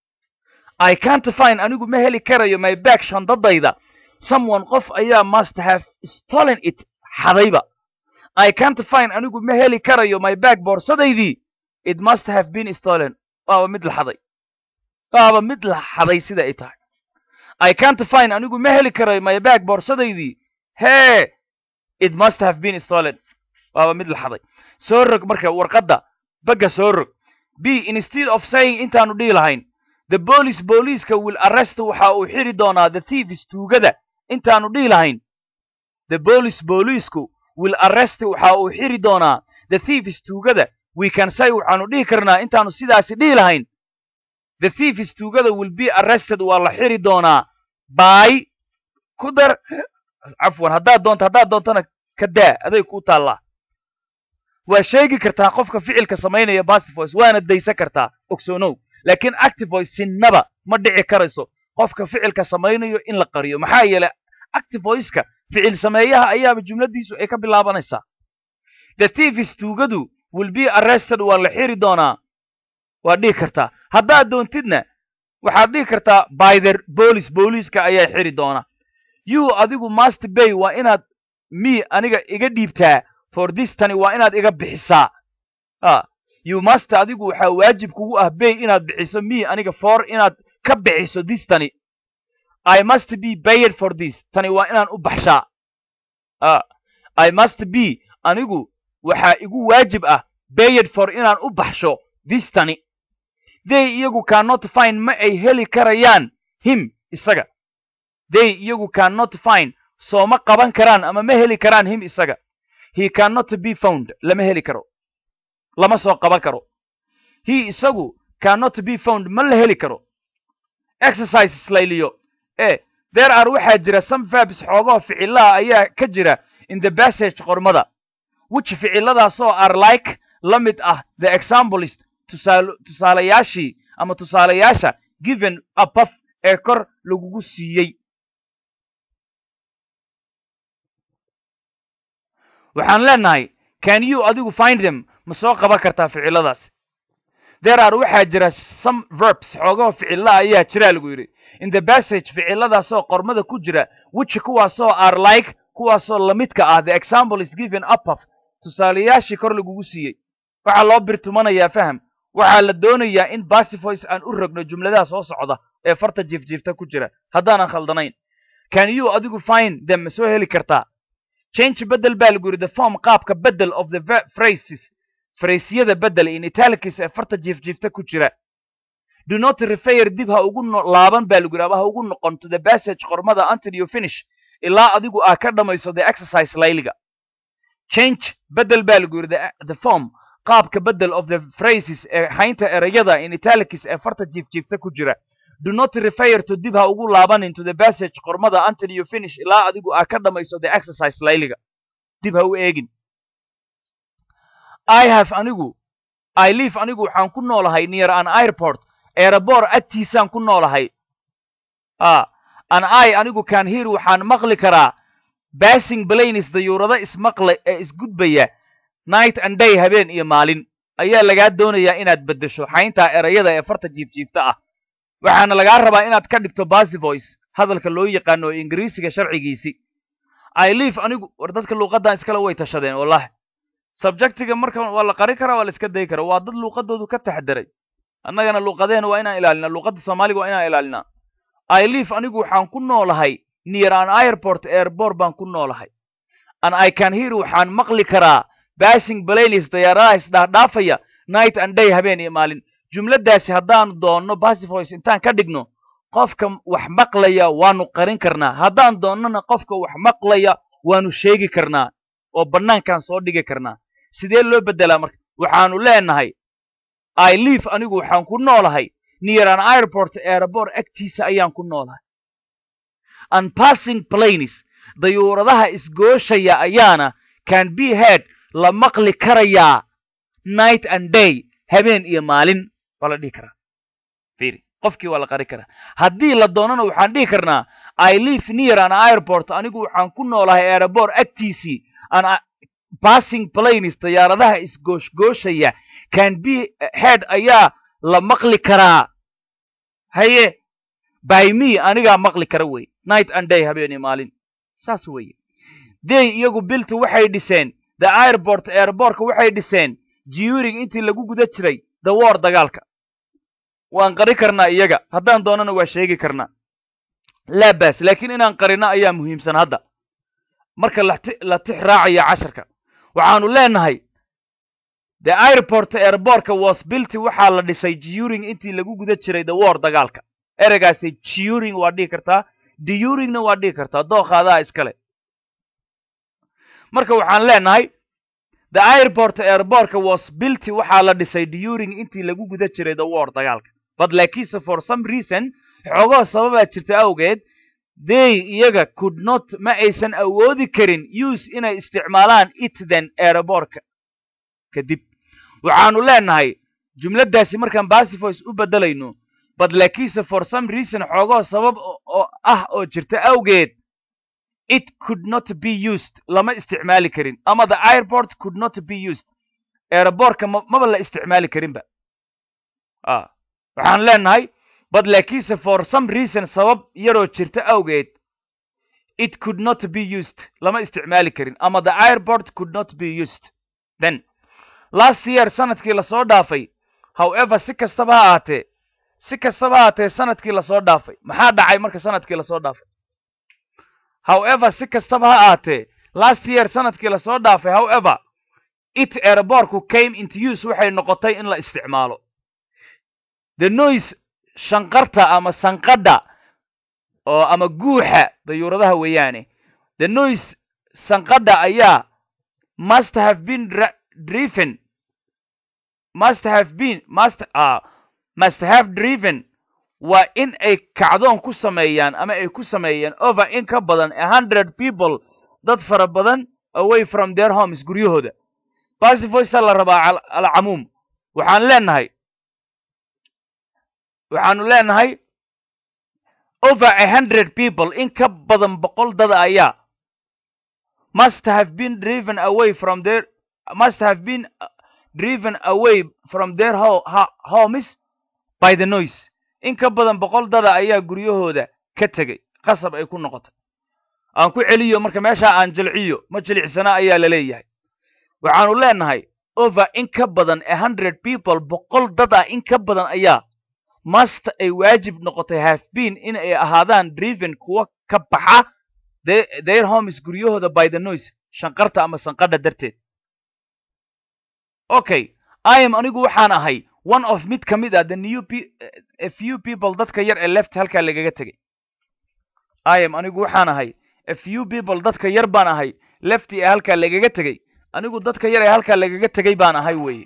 A: I can't find anigu ma heli karayo my bag shandadayda someone qof ayaa must have stolen it xadayba I can't find anigu ma heli karayo my bag boorsadaydii it must have been stolen waaba mid la xaday waaba mid la xaday sida ay tahay I can't find anigu ma heli karayo my bag boorsadaydii hee it must have been stolen waaba mid la xaday soo rog marka warqadda bagga soo rog b instead of saying intaanu dhihi lahayn the police booliiska will arrest waxa uu xiri doonaa the thieves tuugada intaanu dhihi lahayn the police booliisku will arrest waxa uu xiri doonaa the thieves tuugada we can say waxaanu dhihi karnaa intaanu sidaasi dhihi lahayn the thieves tuugada will be arrested waa la xiri doonaa by ku dar cafwan haddaad doonto haddaad doontona ka daa aday ku taallaa waa sheegi kartaa qofka ficilka samaynaya passive voice waana daysan kartaa ogsoonow laakiin active voice sinaba ma dhici karayso qofka ficilka samaynayo in la qariyo maxaa yeelay active voice-ka ficil sameeyaha ayaaba jumladiisu ay ka bilaabanaysaa the thieves tuugadu will be arrested waa la xiri doonaa waa dhihi kartaa haddaad doontidna waxaad dhihi kartaa by the police booliiska ayaa xiri doona. You adigu must pay waa inaad me aniga iga dhiibtaa for this tani waa inaad iga bixisaa. ah you must adigu waxaa waajib kugu ah pay inaad bixiso me aniga for inaad ka bixiso this tani. I must be paid for this tani waa inaan u baxshaa. ah I must be anigu waxaa igu waajib ah paid for inaan u baxsho this tani. They iyagu cannot find ma ay heli karayaan him isaga. They iyagu cannot find soo ma qaban karaan ama ma heli karaan him isaga. He cannot be found lama heli karo lama soo qaban karo. He isagu cannot be found ma la heli karo. Exercises layliyo eh there are waxaa jira some verbs xoogoo ficilaa ayaa ka jira in the passage qormada which ficiladaasoo are like la mid ah the examples tusaalayaashii ama tusaalayaasha given above ee kor lagugu siiyey. waxaan leenahay can you adigu find them ma soo qaban kartaa ficiladaas. there are waxaa jira some verbs xoogoo ficilaa ayaa jira lagu yidhi in the passage ficiladaasoo qormada ku jira which kuwaasoo are like kuwaasoo lamidka ah the example is given above tusaalayaashii kor lagugu siiyey. waxaa loo birtumanayaa faham. waxaa la doonayaa in passive voice aan u rogno jumladaha soo socda ee farta jiifjiifta ku jira haddaanan khaldanayn. can you adigu find them ma soo heli kartaa. change bedel baa lagu yidhi the form qaabka bedel of the phrases fraysyada bedel in italics ee farta jiifjiifta ku jira. do not refer dib ha ugu laaban baa lagu yidhi ama ha ugu noqon to the passage qormada until you finish ilaa adigu aa ka dhamayso the exercise layliga. change bedel baa lagu yidhi the form qaabka bedel of the phrases ee haynta erayada in italics ee farta jiifjiifta ku jira. do not refer to dib ha ugu laabanin to the passage qormada until you finish ilaa adigu aa ka dhamayso the exercise layliga. dib ha u eegin. I have anigu I live anigu waxaan ku noolahay near an airport airport agtiisaan ku noolahay. ah an I anigu can hear waxaan maqli karaa passing planes dayuurada ismaqla ee isgudbaya night and day habeen iyo maalin ayaa lagaa doonayaa inaad beddesho xaynta erayada ee farta jiifjiifta ah. waxaana lagaa rabaa inaad ka dhigto passive voice hadalka loo yaqaano ingiriisiga sharcigiisi. I live anigu war dadka luuqadan iskala way tashadeen wallahi. subjectiga marka waa la qari karaa waa la iska day karaa waa dad luuqadoodu ka taxadiray. annagana luuqadeena waa inaan ilaalinaa luuqadda Soomaaliga waa inaan ilaalinaa. I live anigu waxaan ku noolahay near an airport airport baan ku noolahay. and I can hear waxaan maqli karaa passing planes diyaaradaha isdhaafdhaafaya night and day habeen iyo maalin. jumladaasi haddaanu doonno passive voice intaan ka dhigno qofka wax maqlaya waanu qarin karnaa haddaan doonnona qofka wax maqlaya waanu sheegi karnaa oo bannaankaan soo dhigi karnaa. sidee loo beddelaa marka waxaanu leenahay I live anigu waxaan ku noolahay near an airport airport agtiisa ayaan ku noolahay. and passing planes dayuuradaha isgooshaya ayaana can be heard la maqli karayaa night and day habeen iyo maalin waa la dhihi karaa. fiiri qofkii waa la qari karaa. haddii la doonana waxaan dhihi karnaa I live near an airport anigu waxaan ku noolahay airport agtiisii an passing planes diyaaradaha isgooshgooshaya can be heard ayaa la maqli karaa haye by me anigaa maqli kara wey night and day habeen iyo maalin saas weye. they iyagu biltu waxay dhiseen the airport airportka waxay dhiseen during intii lagu guda jiray the war dagaalka. waan qari karnaa iyaga haddaan doonana waa sheegi karnaa laa baas laakiin inaan qarino ayaa muhiimsan. hadda marka la tix raacaya casharka waxaanu leenahay the airport airportka was built waxaa la dhisay during intii lagu guda jiray the war dagaalka. ereygaasi during waa dhihi kartaa duringna waa dhihi kartaa dooqaadaa iskale. marka waxaan leenahay the airport airportka was built waxaa la dhisay during intii lagu guda jiray the war dagaalka. but laakiinse for some reason xoogoo sababaa jirta awgeed they iyaga could not ma aysan awoodi karin use inay isticmaalaan it then airportka. kadib waxaanu leenahay jumladaasi markaan passive voice u beddelayno but laakiinse for some reason xoogoo sabab oo ah oo jirta awgeed it could not be used lama isticmaali karin ama the airport could not be used airportka maba la isticmaali karinba. ah waxaan leenahay but laakiinse for some reason sabab yaroo jirta awgeed it could not be used lama isticmaali karin ama the airport could not be used then last year sanadkii lasoo dhaafay however si kastaba ha ahaatee si kastaba ha ahaatee sanadkii lasoo dhaafay maxaa dhacay marka sanadkii lasoo dhaafay however si kastaba ha ahaatee last year sanadkii lasoo dhaafay however it airportku came into use waxay noqotay in la isticmaalo the noise shanqarta ama sanqadha oo ama guuxa dayuuradaha weeyaane the noise sanqadha ayaa must have been driven must have been must uh, must have driven waa in ay kacdoon ku sameeyaan ama ay ku sameeyeen over in ka badan a hundred people dad fara badan away from their homes guryahooda passive voice la rabaa ala camuum waxaan leenahay waxaanu leenahay over a hundred people in ka badan boqol dad ayaa must have been driven away from their must have been driven away from their ho ho homes by the noise in ka badan boqol dada ayaa guryahooda ka tegay qasab ay ku noqotay aan ku celiyo marka meesha aan jilciyo ma jilicsana ayaa la leeyahay waxaanu leenahay over in ka badan a hundred people boqol dada in ka badan ayaa must ay waajib noqotay have been in ay ahaadaan driven kuwa ka baxa their homes guryahooda by the noise shanqarta ama sanqadha darteed okay I am anigu waxaan ahay one of mid ka mid ah the new pe a few people dadka yar ee left halkaa lagaga tegay I am anigu waxaan ahay a few people dadka yar baan ahay left ee halkaa lagaga tegay anigu dadka yar ee halkaa lagaga tegay baan ahay weeye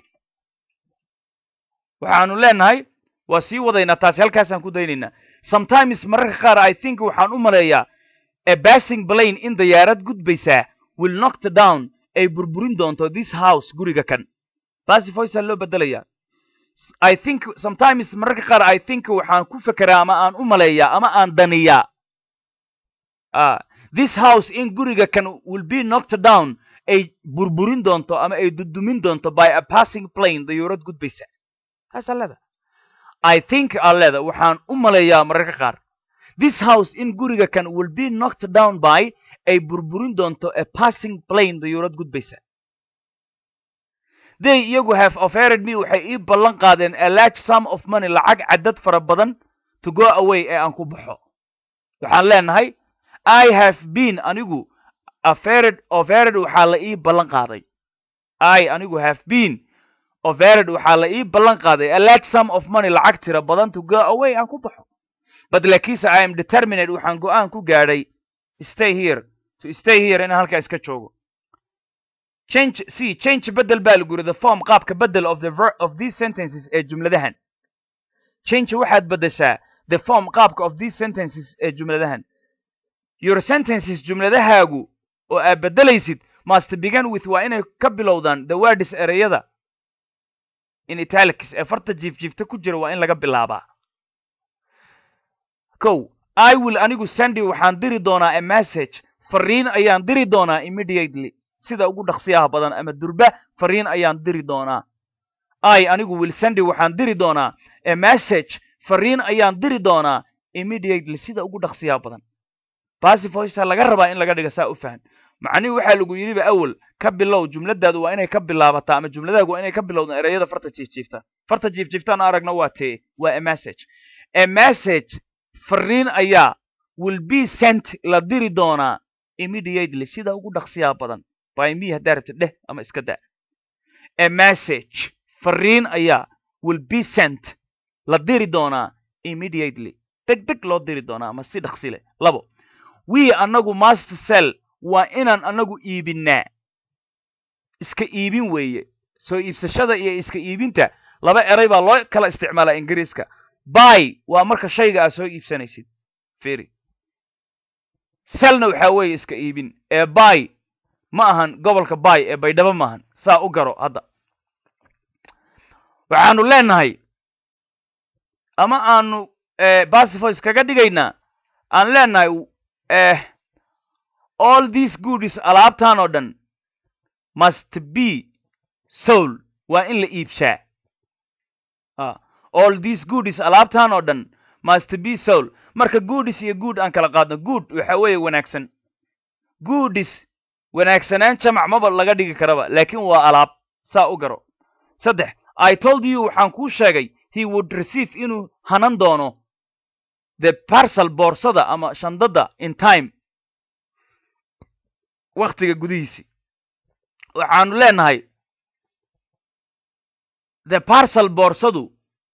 A: waxaanu leenahay waa sii wadaynaa taasi halkaasaan ku daynaynaa sometimes mararka qaar I think waxaan u maleeyaa a passing plane in diyaarad gudbaysaa will knock down ay burburin doonto this house guriga kan passive voice loo bedelayaa I think sometimes mararka qaar I think waxaan ku fekeraa ama aan u maleeyaa ama aan daniyaa ah this house in guriga kan will be knocked down ay burburin doonto ama ay dudumin doonto by a passing plane diyaarad gudbaysa taas alada I think alada waxaan u maleeyaa mararka qaar this house in guriga kan will be knocked down by ay burburin doonto a passing plane diyaarad gudbaysa they iyagu have offered me waxay ii ballan qaadeen a large sum of money lacag cadad fara badan to go away ee aan ku baxo waxaan leenahay I have been anigu offered offered waxaa la ii ballan qaaday I anigu have been offered waxaa la ii ballan qaaday a large sum of money lacag tira badan to go away aan ku baxo but laakiinse I am determined waxaan go-aan ku gaadhay stay here to stay here in halkaa iska joogo change see change bedel baa lagu yiri the form qaabka bedel of the of these sentences ee jumladahan change waxaad bedeshaa the form qaabka of these sentences ee jumladahan your sentences jumladahaagu oo aad bedelaysid must begin with waa inay ka bilowdaan the words ereyada in italics ee farta jiifjiifta ku jira waa in laga bilaabaa kow I will anigu send waxaan diri doonaa a message fariin ayaan diri doonaa immediately sida ugu dhaqsiyaha badan ama durba fariin ayaan diri doonaa I anigu will send waxaan diri doonaa a message fariin ayaan diri doonaa immediately sida ugu dhaqsiyaha badan passive voice laga rabaa in laga dhigo saa u fahan macnihi waxa lagu yiri ba awal ka bilow jumladaadu waa inay ka bilaabataa ama jumladaagu waa inay ka bilowdaan ereyada farta jiifjiifta farta jiifjiiftaan aragna waa tee waa a message a message fariin ayaa will be sent la diri doonaa immediately sida ugu dhaqsiyaha badan by me haddaa rabtid dheh ama iska daa a message fariin ayaa will be sent la diri doonaa immediately deg deg loo diri doonaa ama si dhaqsi leh labo we anagu must sell waa inaan anagu iibinaa iska iibin weeye soo iibsashada iyo iska iibinta laba eray baa loo kala isticmaalaa ingiriiska buy waa marka shayga aad soo iibsanaysid fiiri sellna waxaa weeye iska iibin ee buy ma ahan gobolka buy ee baydhabo maahan saa u garo hadda waxaanu leenahay ama aanu passive voice kaga dhigaynaa aan leenahay all these goodies alaabtan oo dhan must be sold waa in la iibshaa all these goodies alaabtan oo dhan must be sold marka good is iyo good aan kala qaadno good waxa weeye wanaagsan good is wanaagsanaan jamac maba laga dhigi karaba laakiin waa alaab saa u garo saddex I told you waxaan kuu sheegay he would receive inuu hanan doono the parcel boorsada ama shandada in time waqtiga gudihiisi waxaanu leenahay the parcel boorsadu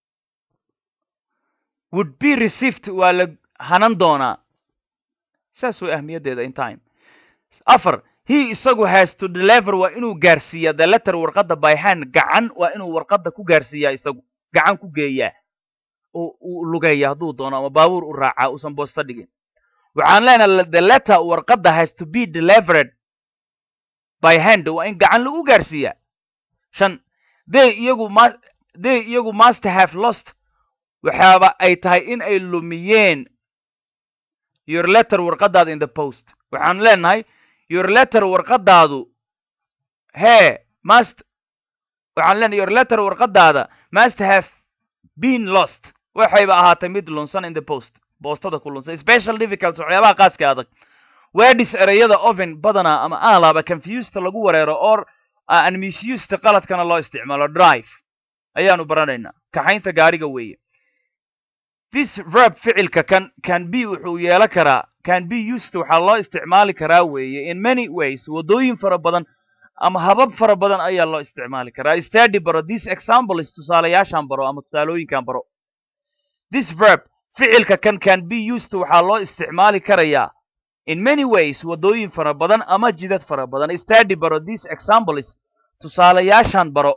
A: would be received waa la hanan doonaa saas way ahmiyaddeeda in time afar he isagu has to deliver waa inuu gaarsiiyaa the letter warqadda by hand gacan waa inuu warqadda ku gaarsiiyaa isagu gacan ku geeyaa oo uu lugeeya hadduu doono ama baabuur u raacaa uusan boosta dhigin waxaan leenahay the letter warqadda has to be delivered by hand waa in gacan lagu gaarsiiyaa shan they iyagu ma they iyagu must have lost waxaaba ay tahay in ay lumiyeen your letter warqadaada in the post waxaan leenahay your letter warqadaadu hee must waxaan leenahay your letter warqadaada must have been lost waxayba ahaatay mid lunsan in the post boostada ku lunsan special difficulties waxyaabaha qaaska adag words erayada often badana ama alaaba confused lagu wareero or aan misused qaladkana loo isticmaalo drive ayaanu baranaynaa kaxaynta gaariga weeye this verb ficilka kan can be wuxuu yeelan karaa can be used waxaa loo isticmaali karaa weeye in many ways wadooyin fara badan ama habab fara badan ayaa loo isticmaali karaa study baro this example is tusaalayaashaan baro ama tusaalooyinkaan baro this verb ficilka kan can be used waxaa loo isticmaali karayaa in many ways wadooyin fara badan ama jidad fara badan study baro this example is tusaalayaashaan baro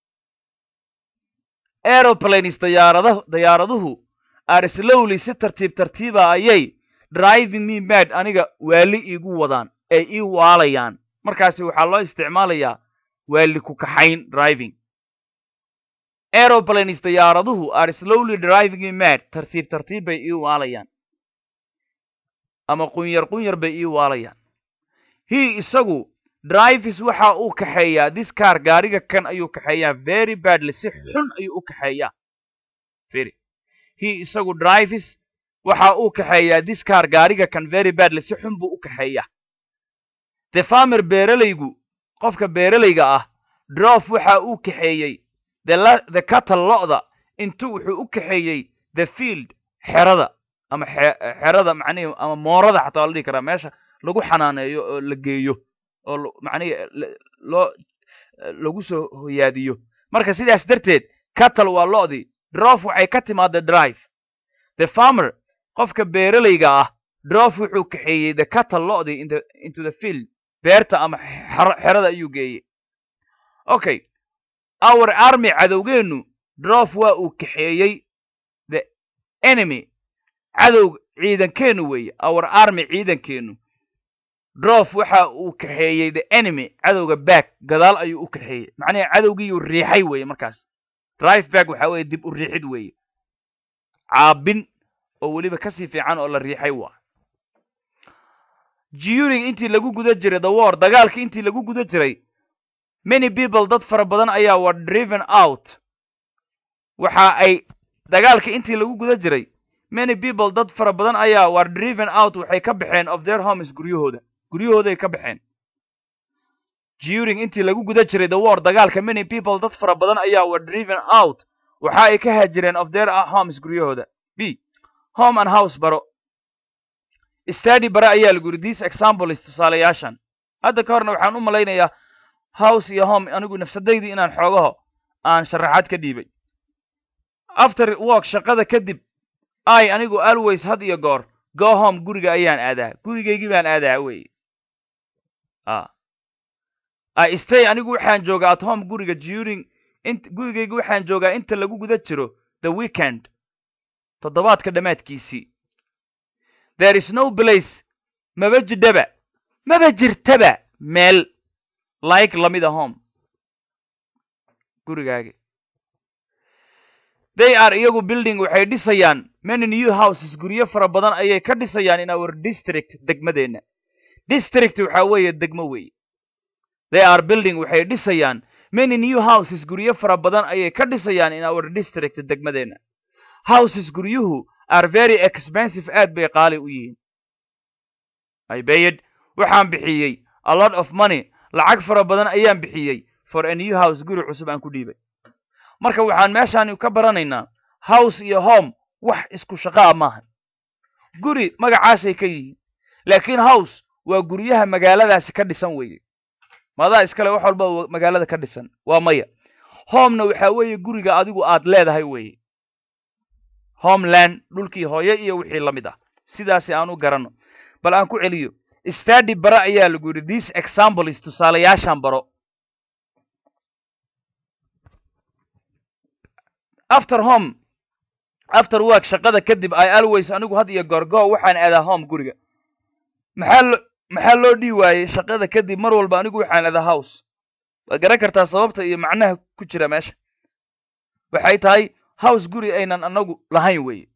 A: aeroplanes dayaarada dayaaraduhu are slowly si tartiib tartiiba ayay driving me mad aniga waali iigu wadaan ee ii waalayaan markaasi waxaa loo isticmaalayaa waali ku kaxayn driving aeroplanes dayaaraduhu are slowly driving me mad tartiib tartiib bay ii waalayaan ama qunyar qunyar bay ii waalayaan he isagu drives waxa uu kaxeeyaa this car gaariga kan ayuu kaxeeyaa very badly si xun ayuu u kaxeeyaa very he isagu drives waxa uu kaxeeyaa this car gaariga kan very badly si xun buu u kaxeeyaa the farmer beeralaygu qofka beeralayga ah drove waxa uu kaxeeyey the the cattle lo'da intuu wuxuu u kaxeeyey the field xerada ama xerada macnaheedu ama moorada xataa la dhihi karaa meesha lagu xanaaneeyo oo la geeyo oo macnaheedu loo lagu soo hoyaadiyo marka sidaas darteed cattle waa lo'dii drove waxay ka timaada drive the farmer qofka beeralayga ah drove wuxuu kaxeeyey the cattle lo'dii in the into the field beerta ama xerada ayuu geeyey okay our army cadowgeenu drove waa uu kaxeeyey the enemy cadow ciidankeenu weeye our army ciidankeenu drove waxa uu kaxeeyey the enemy cadowga back gadaal ayuu u kaxeeyey macnaheedu cadowgiiyuu riixay weeye markaas drive back waxa weeye dib u riixid weeye caabin oo weliba kasii fiican oo la riixay waa during intii lagu guda jiray the war dagaalkii intii lagu guda jiray many people dad fara badan ayaa were driven out waxa ay dagaalkii intii lagu guda jiray many people dad fara badan ayaa were driven out waxay ka baxeen of their homes guryahooda guryahooday ka baxeen during intii lagu guda jiray the war dagaalka many people dad fara badan ayaa were driven out waxa ay ka haajireen of their homes guryahooda b home and house baro study bara ayaa lagu yiri this example is tusaalayaashan hadda ka horna waxaan u malaynayaa house iyo home anigu nafsadeydii inaan xoogaho aan sharaxaad ka dhiibay after work shaqada kadib ay anigu always had iyo goor go home guriga ayaan aadaa gurigaygii baan aadaa weeye ah I stay anigu waxaan joogaa at home guriga during int gurigaygu waxaan joogaa inta lagu guda jiro the weekend toddobaadka dhamaadkiisii there is no place maba jidhaba maba jirtaba meel like lamida home gurigaaga they are iyagu building waxay dhisayaan many new houses guryo fara badan ayay ka dhisayaan in our district degmadeena district waxa weeye degmo weeye they are building waxay dhisayaan many new houses guryo fara badan ayay ka dhisayaan in our district degmadeena houses guryuhu are very expensive aad bay qaali u yihiin. I paid waxaan bixiyey a lot of money lacag fara badan ayaan bixiyey for a new house guri cusub aan ku dhiibay. marka waxaan meeshaan ka baranaynaa house iyo home wax isku shaqaa maaha. guri magacaasay ka yihiin laakiin house waa guryaha magaaladaasi ka dhisan weeye. maadaa iskale wax walba magaalada ka dhisan waa maya. home-na waxa weeye guriga adigu aad leedahay weeye. homeland dhulkii hooyo iyo wixii la mid ah sidaasi aan u garanno. bal aan ku celiyo study bara ayaa lagu yidhi this example is tusaalayaashaan baro. after home after work shaqada kadib I always anigu had iyo goorgo waxaan aadaa home guriga. maxaa lo maxaa loo dhii waayey shaqada kadib mar walba anigu waxaan aadaa house. waa garan kartaa sababta iyo macnaha ku jira meesha. waxay tahay house guri aynan anagu lahayn weeye.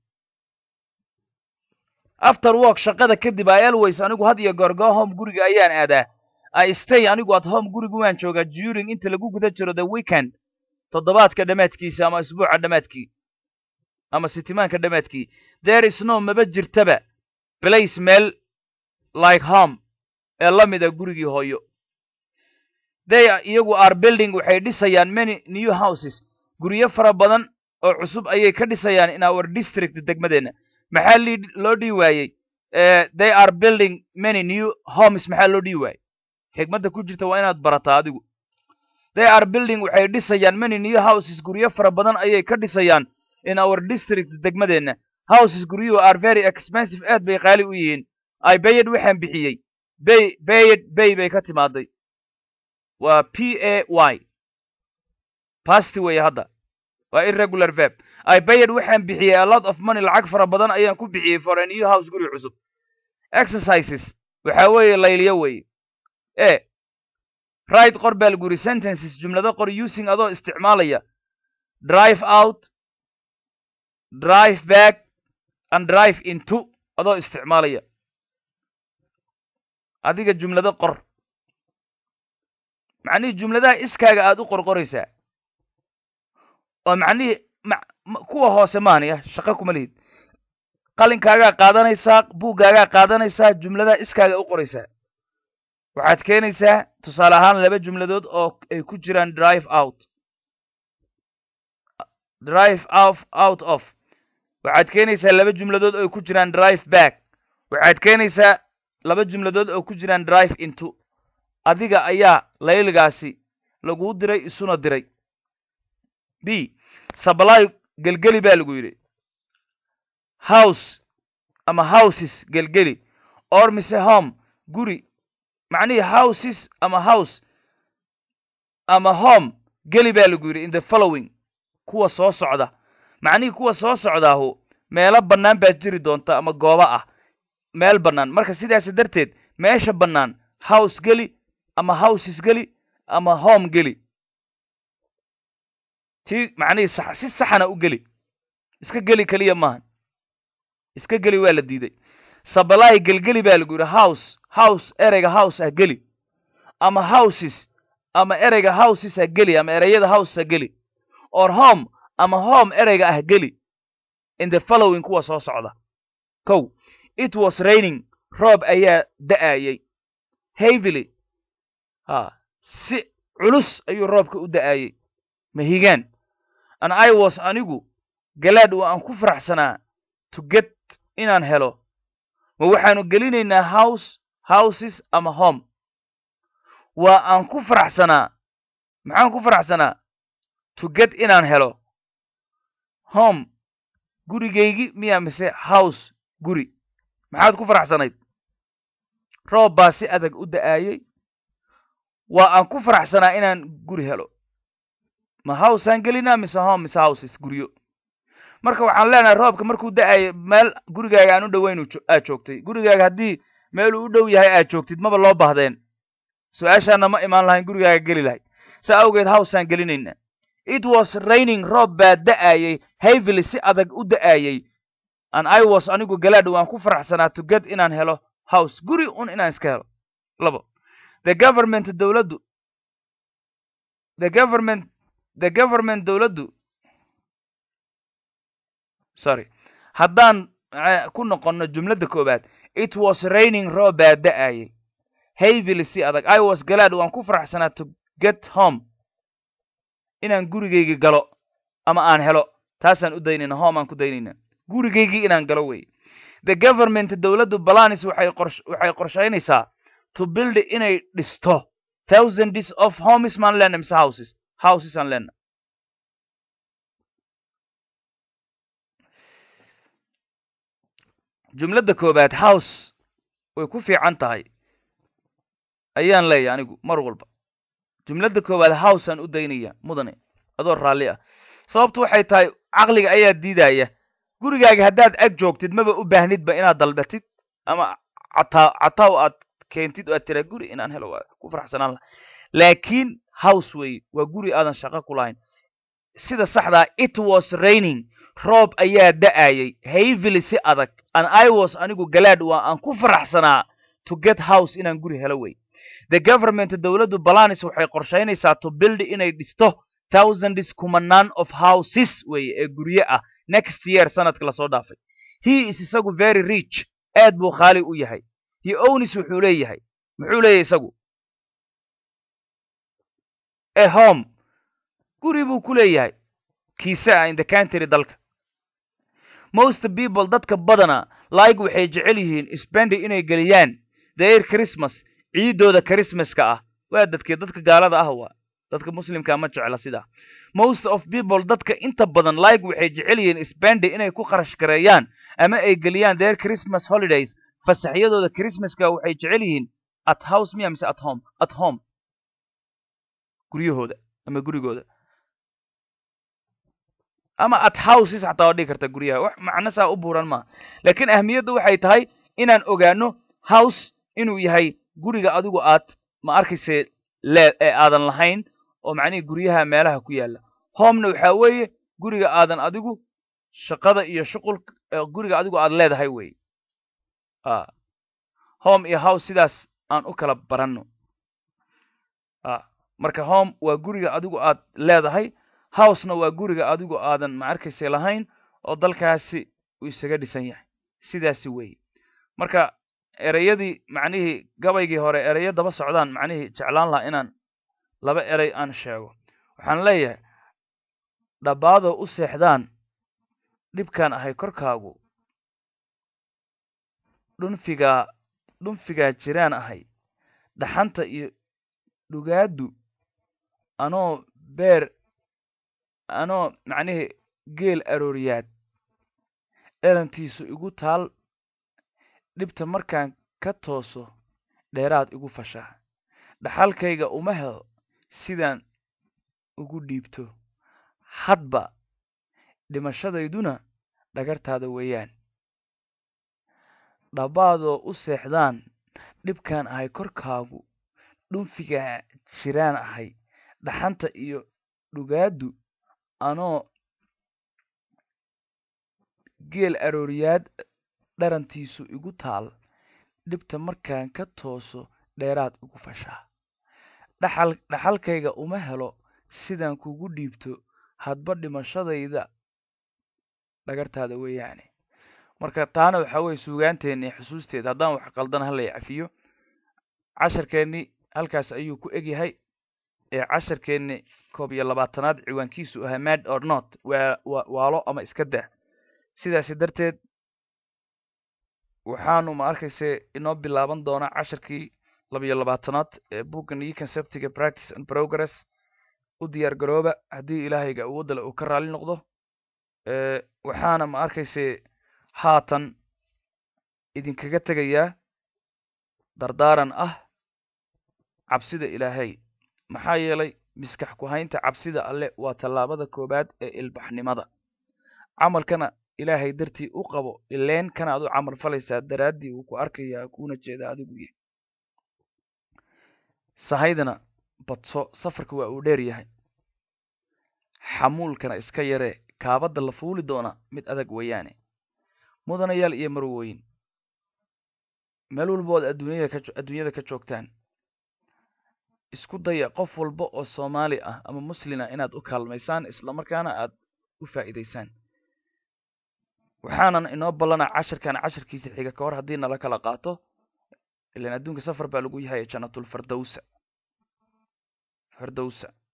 A: after work shaqada kadib I always anigu had iyo goorgo home guriga ayaan aadaa. I stay anigu at home guriga waan joogaa during inta lagu guda jiro the weekend toddobaadka dhamaadkiisa ama isbuuca dhamaadkii ama sitimaanka dhamaadkii. there is no maba jirtaba place meel like home ee la mida gurigii hooyo. they iyagu are building waxay dhisayaan many new houses guryo fara badan oo cusub ayay ka dhisayaan in our district degmadeena. maxaa loo dhii waayey they are building many new homes maxaa loo dhii waayey. xigmadda ku jirta waa inaad barataa adigu. they are building waxay dhisayaan many new houses guryo fara badan ayay ka dhisayaan in our district degmadeena. houses guryuhu are very expensive aad bay qaali u yihiin. I paid waxaan bixiyey bay paid bay bay ka timaaday waa p a y past way hadda waa irregular verb. I paid waxaan bixiyey a lot of money lacag fara badan ayaan ku bixiyey for a new house guri cusub. exercises waxa weeye layliyo weeye. e right qor baa lagu yidhi sentences jumlado qor using adoo isticmaalaya drive out drive back and drive into adoo isticmaalaya. adiga jumlado qor macnihii jumladaha iskaaga aad u qorqoraysaa oo macnihii kuwa hoose maanaya shaqo kuma lihid. qalinkaagaa qaadanaysaa buuggaagaa qaadanaysaa jumladaha iskaaga u qoraysaa. waxaad keenaysaa tusaale ahaan laba jumladood oo ay ku jiraan drive out drive off out of. waxaad keenaysaa laba jumladood oo ay ku jiraan drive back. waxaad keenaysaa laba jumladood oo ku jiraan drive into. adiga ayaa layligaasi laguu diray isuna diray. b supply gelgeli baa lagu yidhi house ama houses gelgeli or mise home guri macnihii houses ama house ama home geli baa lagu yidhi in the following kuwa soo socda. macnihii kuwa soo socdaahu meelo bannaan baad jiri doonta ama goobo ah meel bannaan. marka sidaas darteed meesha bannaan house geli ama houses geli ama home geli. ti macnihii si saxana u geli iska geli keliya maahan iska geli waa la diiday. supply gelgeli baa lagu yidhi house house ereyga house ah geli ama houses ama ereyga houses ah geli ama ereyada house ah geli or home ama home ereyga ah geli in the following kuwa soo socda. kow it was raining roob ayaa da'ayey heavily ha si culus ayuu roobka u da'ayey mahigaan. and I was anigu glad oo aan ku faraxsanaa to get inaan helo. ma waxaanu gelinaynaa house houses ama home. waa aan ku faraxsanaa maxaan ku faraxsanaa to get inaan helo home gurigaygi miyaa mise house guri. maxaad ku faraxsanayd roob baa si adag u da'ayey waa aan ku faraxsanaa inaan guri helo. ma houseaan gelinaa mise home mise houses guryo. marka waxaan leenahay roobka markuu da'ayo meel gurigaaga aan u dhoweyn aad joogtay. gurigaaga haddii meel uu u dhow yahay aad joogtid maba loo baahdeen su-aashaana ma imaan lahayn gurigaaga geli lahay. saa awgeed houseaan gelinaynaa. it was raining roob baa da'ayey heavily si adag u da'ayey and I was anigu glad waan ku faraxsanaa to get inaan helo house guri un inaan iska helo. labo the government dowladdu the government the government dowladdu sorry haddaan ku noqono jumladda koobaad it was raining roob baa da'ayay heavily si adag I was glad waan ku faraxsanaa to get home inaan gurigayga galo ama aan helo taasaan u daynayna home aan ku daynayna gurigaygii inaan galo wey the government dowladdu balanis waxay qorsh waxay qorshaynaysaa to build inay dhisto thousands of homes man lena mise houses houses aan lena jumladda koobaad house way ku fiican tahay ayaan leeyahay anigu mar walba jumladda koobaad house aan u daynaya mudane adoo raalli ah sababtu waxay tahay caqliga ayaa diidaya gurigaaga haddaad ag joogtid maba u baahnidba inaad dalbatid ama cataa cataaw aad keentid oo aad tiraa guri inaan helo waa ku faraxsanaan laha laakiin house wey waa guri aadan shaqo ku lahayn sida saxdaa it was raining roob ayaa da'ayay heavily si adag and I was anigu glad waa aan ku faraxsanaa to get house inaan guri helo wey the government dowladdu balanis waxay qorshaynaysaa to build inay dhisto thousands kumanaan of houses wey ee gurye ah next year sanadka lasoo dhaafay he is isagu very rich aad buu khaali u yahay he owns wuxuu leeyahay muxuu leeyahay isagu a home guri buu ku leeyahay kiisa in the country dalka most people dadka badana like waxay jecel yihiin spend inay geliyaan their Christmas ciidooda Christmaska ah waa dadkii dadka gaalada ah waa dadka muslimka ma jecla sida most of people dadka inta badan like waxay jecel yihiin spend inay ku kharash gareeyaan ama ay geliyaan their Christmas holidays fasaxyadooda Christmaska waxay jecel yihiin at house miya mise at home at home guryahooda ama gurigooda ama at houses xataa waa dhigi karta guryaha wax macno saa u buuran ma laakiin ahmiyaddu waxay tahay inaan ogaano house inuu yahay guriga adigu aad ma arkayse le ee aadan lahayn oo macnihii guryaha meelaha ku yaala homena waxaa weeye guriga aadan adigu shaqada iyo shuqul guriga adigu aad leedahay wey a home iyo house sidaas aan u kala baranno a marka home waa guriga adigu aad leedahay housena waa guriga adigu aadan ma arkayse lahayn oo dalkaasi uu isaga dhisan yahay sidaasi wey marka ereyadii macnihii gabaygii hore ereyo daba socdaan macnihii jeclaan lahaa inaan laba erey aan sheego waxaan leeyahay dhabaadoo u seexdaan dhibkaan ahay korkaagu dhunfigaa dhunfigaa jiraan ahay dhaxanta iyo dhugaaddu anoo beer anoo macnihii geel arooriyaad erantiisu igu taal dhibta markaan ka tooso dheeraad igu fashaa dhaxalkayga uma helo sidaan ugu dhiibto hadba dhimashadayduna dhagartaada weeyaan dhabaadoo u seexdaan dhibkaan ahay korkaagu dhunfigaa jiraan ahay dhaxanta iyo dhugaaddu anoo geel arooriyaad dharantiisu igu taal dhibta markaan ka tooso dheeraad igu fashaa dhaxal dhaxalkayga uma helo sidaan kugu dhiibto hadba dhimashadayda dhagartaada weeyaane marka taana waxaa weye suugaanteennii xusuusteeda haddaan wax qaldan hala cafiyo casharkeennii halkaas ayuu ku egyahay ee casharkeennii koob iyo labaatanaad ciwaankiisu ahaa mad or not waa wa waalo ama iska daa sidaasi darteed waxaanu ma arkayse inoo bilaaban doonaa casharkii labiyo labaatanaad ee bookgan iyo conceptiga practice and progress u diyaar garooba haddii ilaahayga awoodale uu ka raali noqdo waxaana ma arkayse haatan idinkaga tegayaa dardaaran ah cabsida ilaahay maxaa yeelay miskax ku haynta cabsida alle waa tallaabada koobaad ee ilbaxnimada camalkana ilaahay dartii u qabo ileen kana ad u camal falaysaa daraaddii uu ku arkayaa kuuna jeeda adigu yahay sahaydana badso safarka waa uu dheer yahay xamuulkana iska yaree kaabadda la fuuli doona mid adag weeyaane mudanayaal iyo marwooyin meel walbood adduunyada ka adduunyada ka joogtaan isku daya qof walba oo Soomaali ah ama muslina inaad u kaalmaysaan isla markaana aad u faa'iideysaan waxaanan inoo ballanaa cashirkan cashirkiisa xiga ka hor haddii nala kala qaato ilan adduunka safar baa lagu yahay jannatul fardowsa fardowsa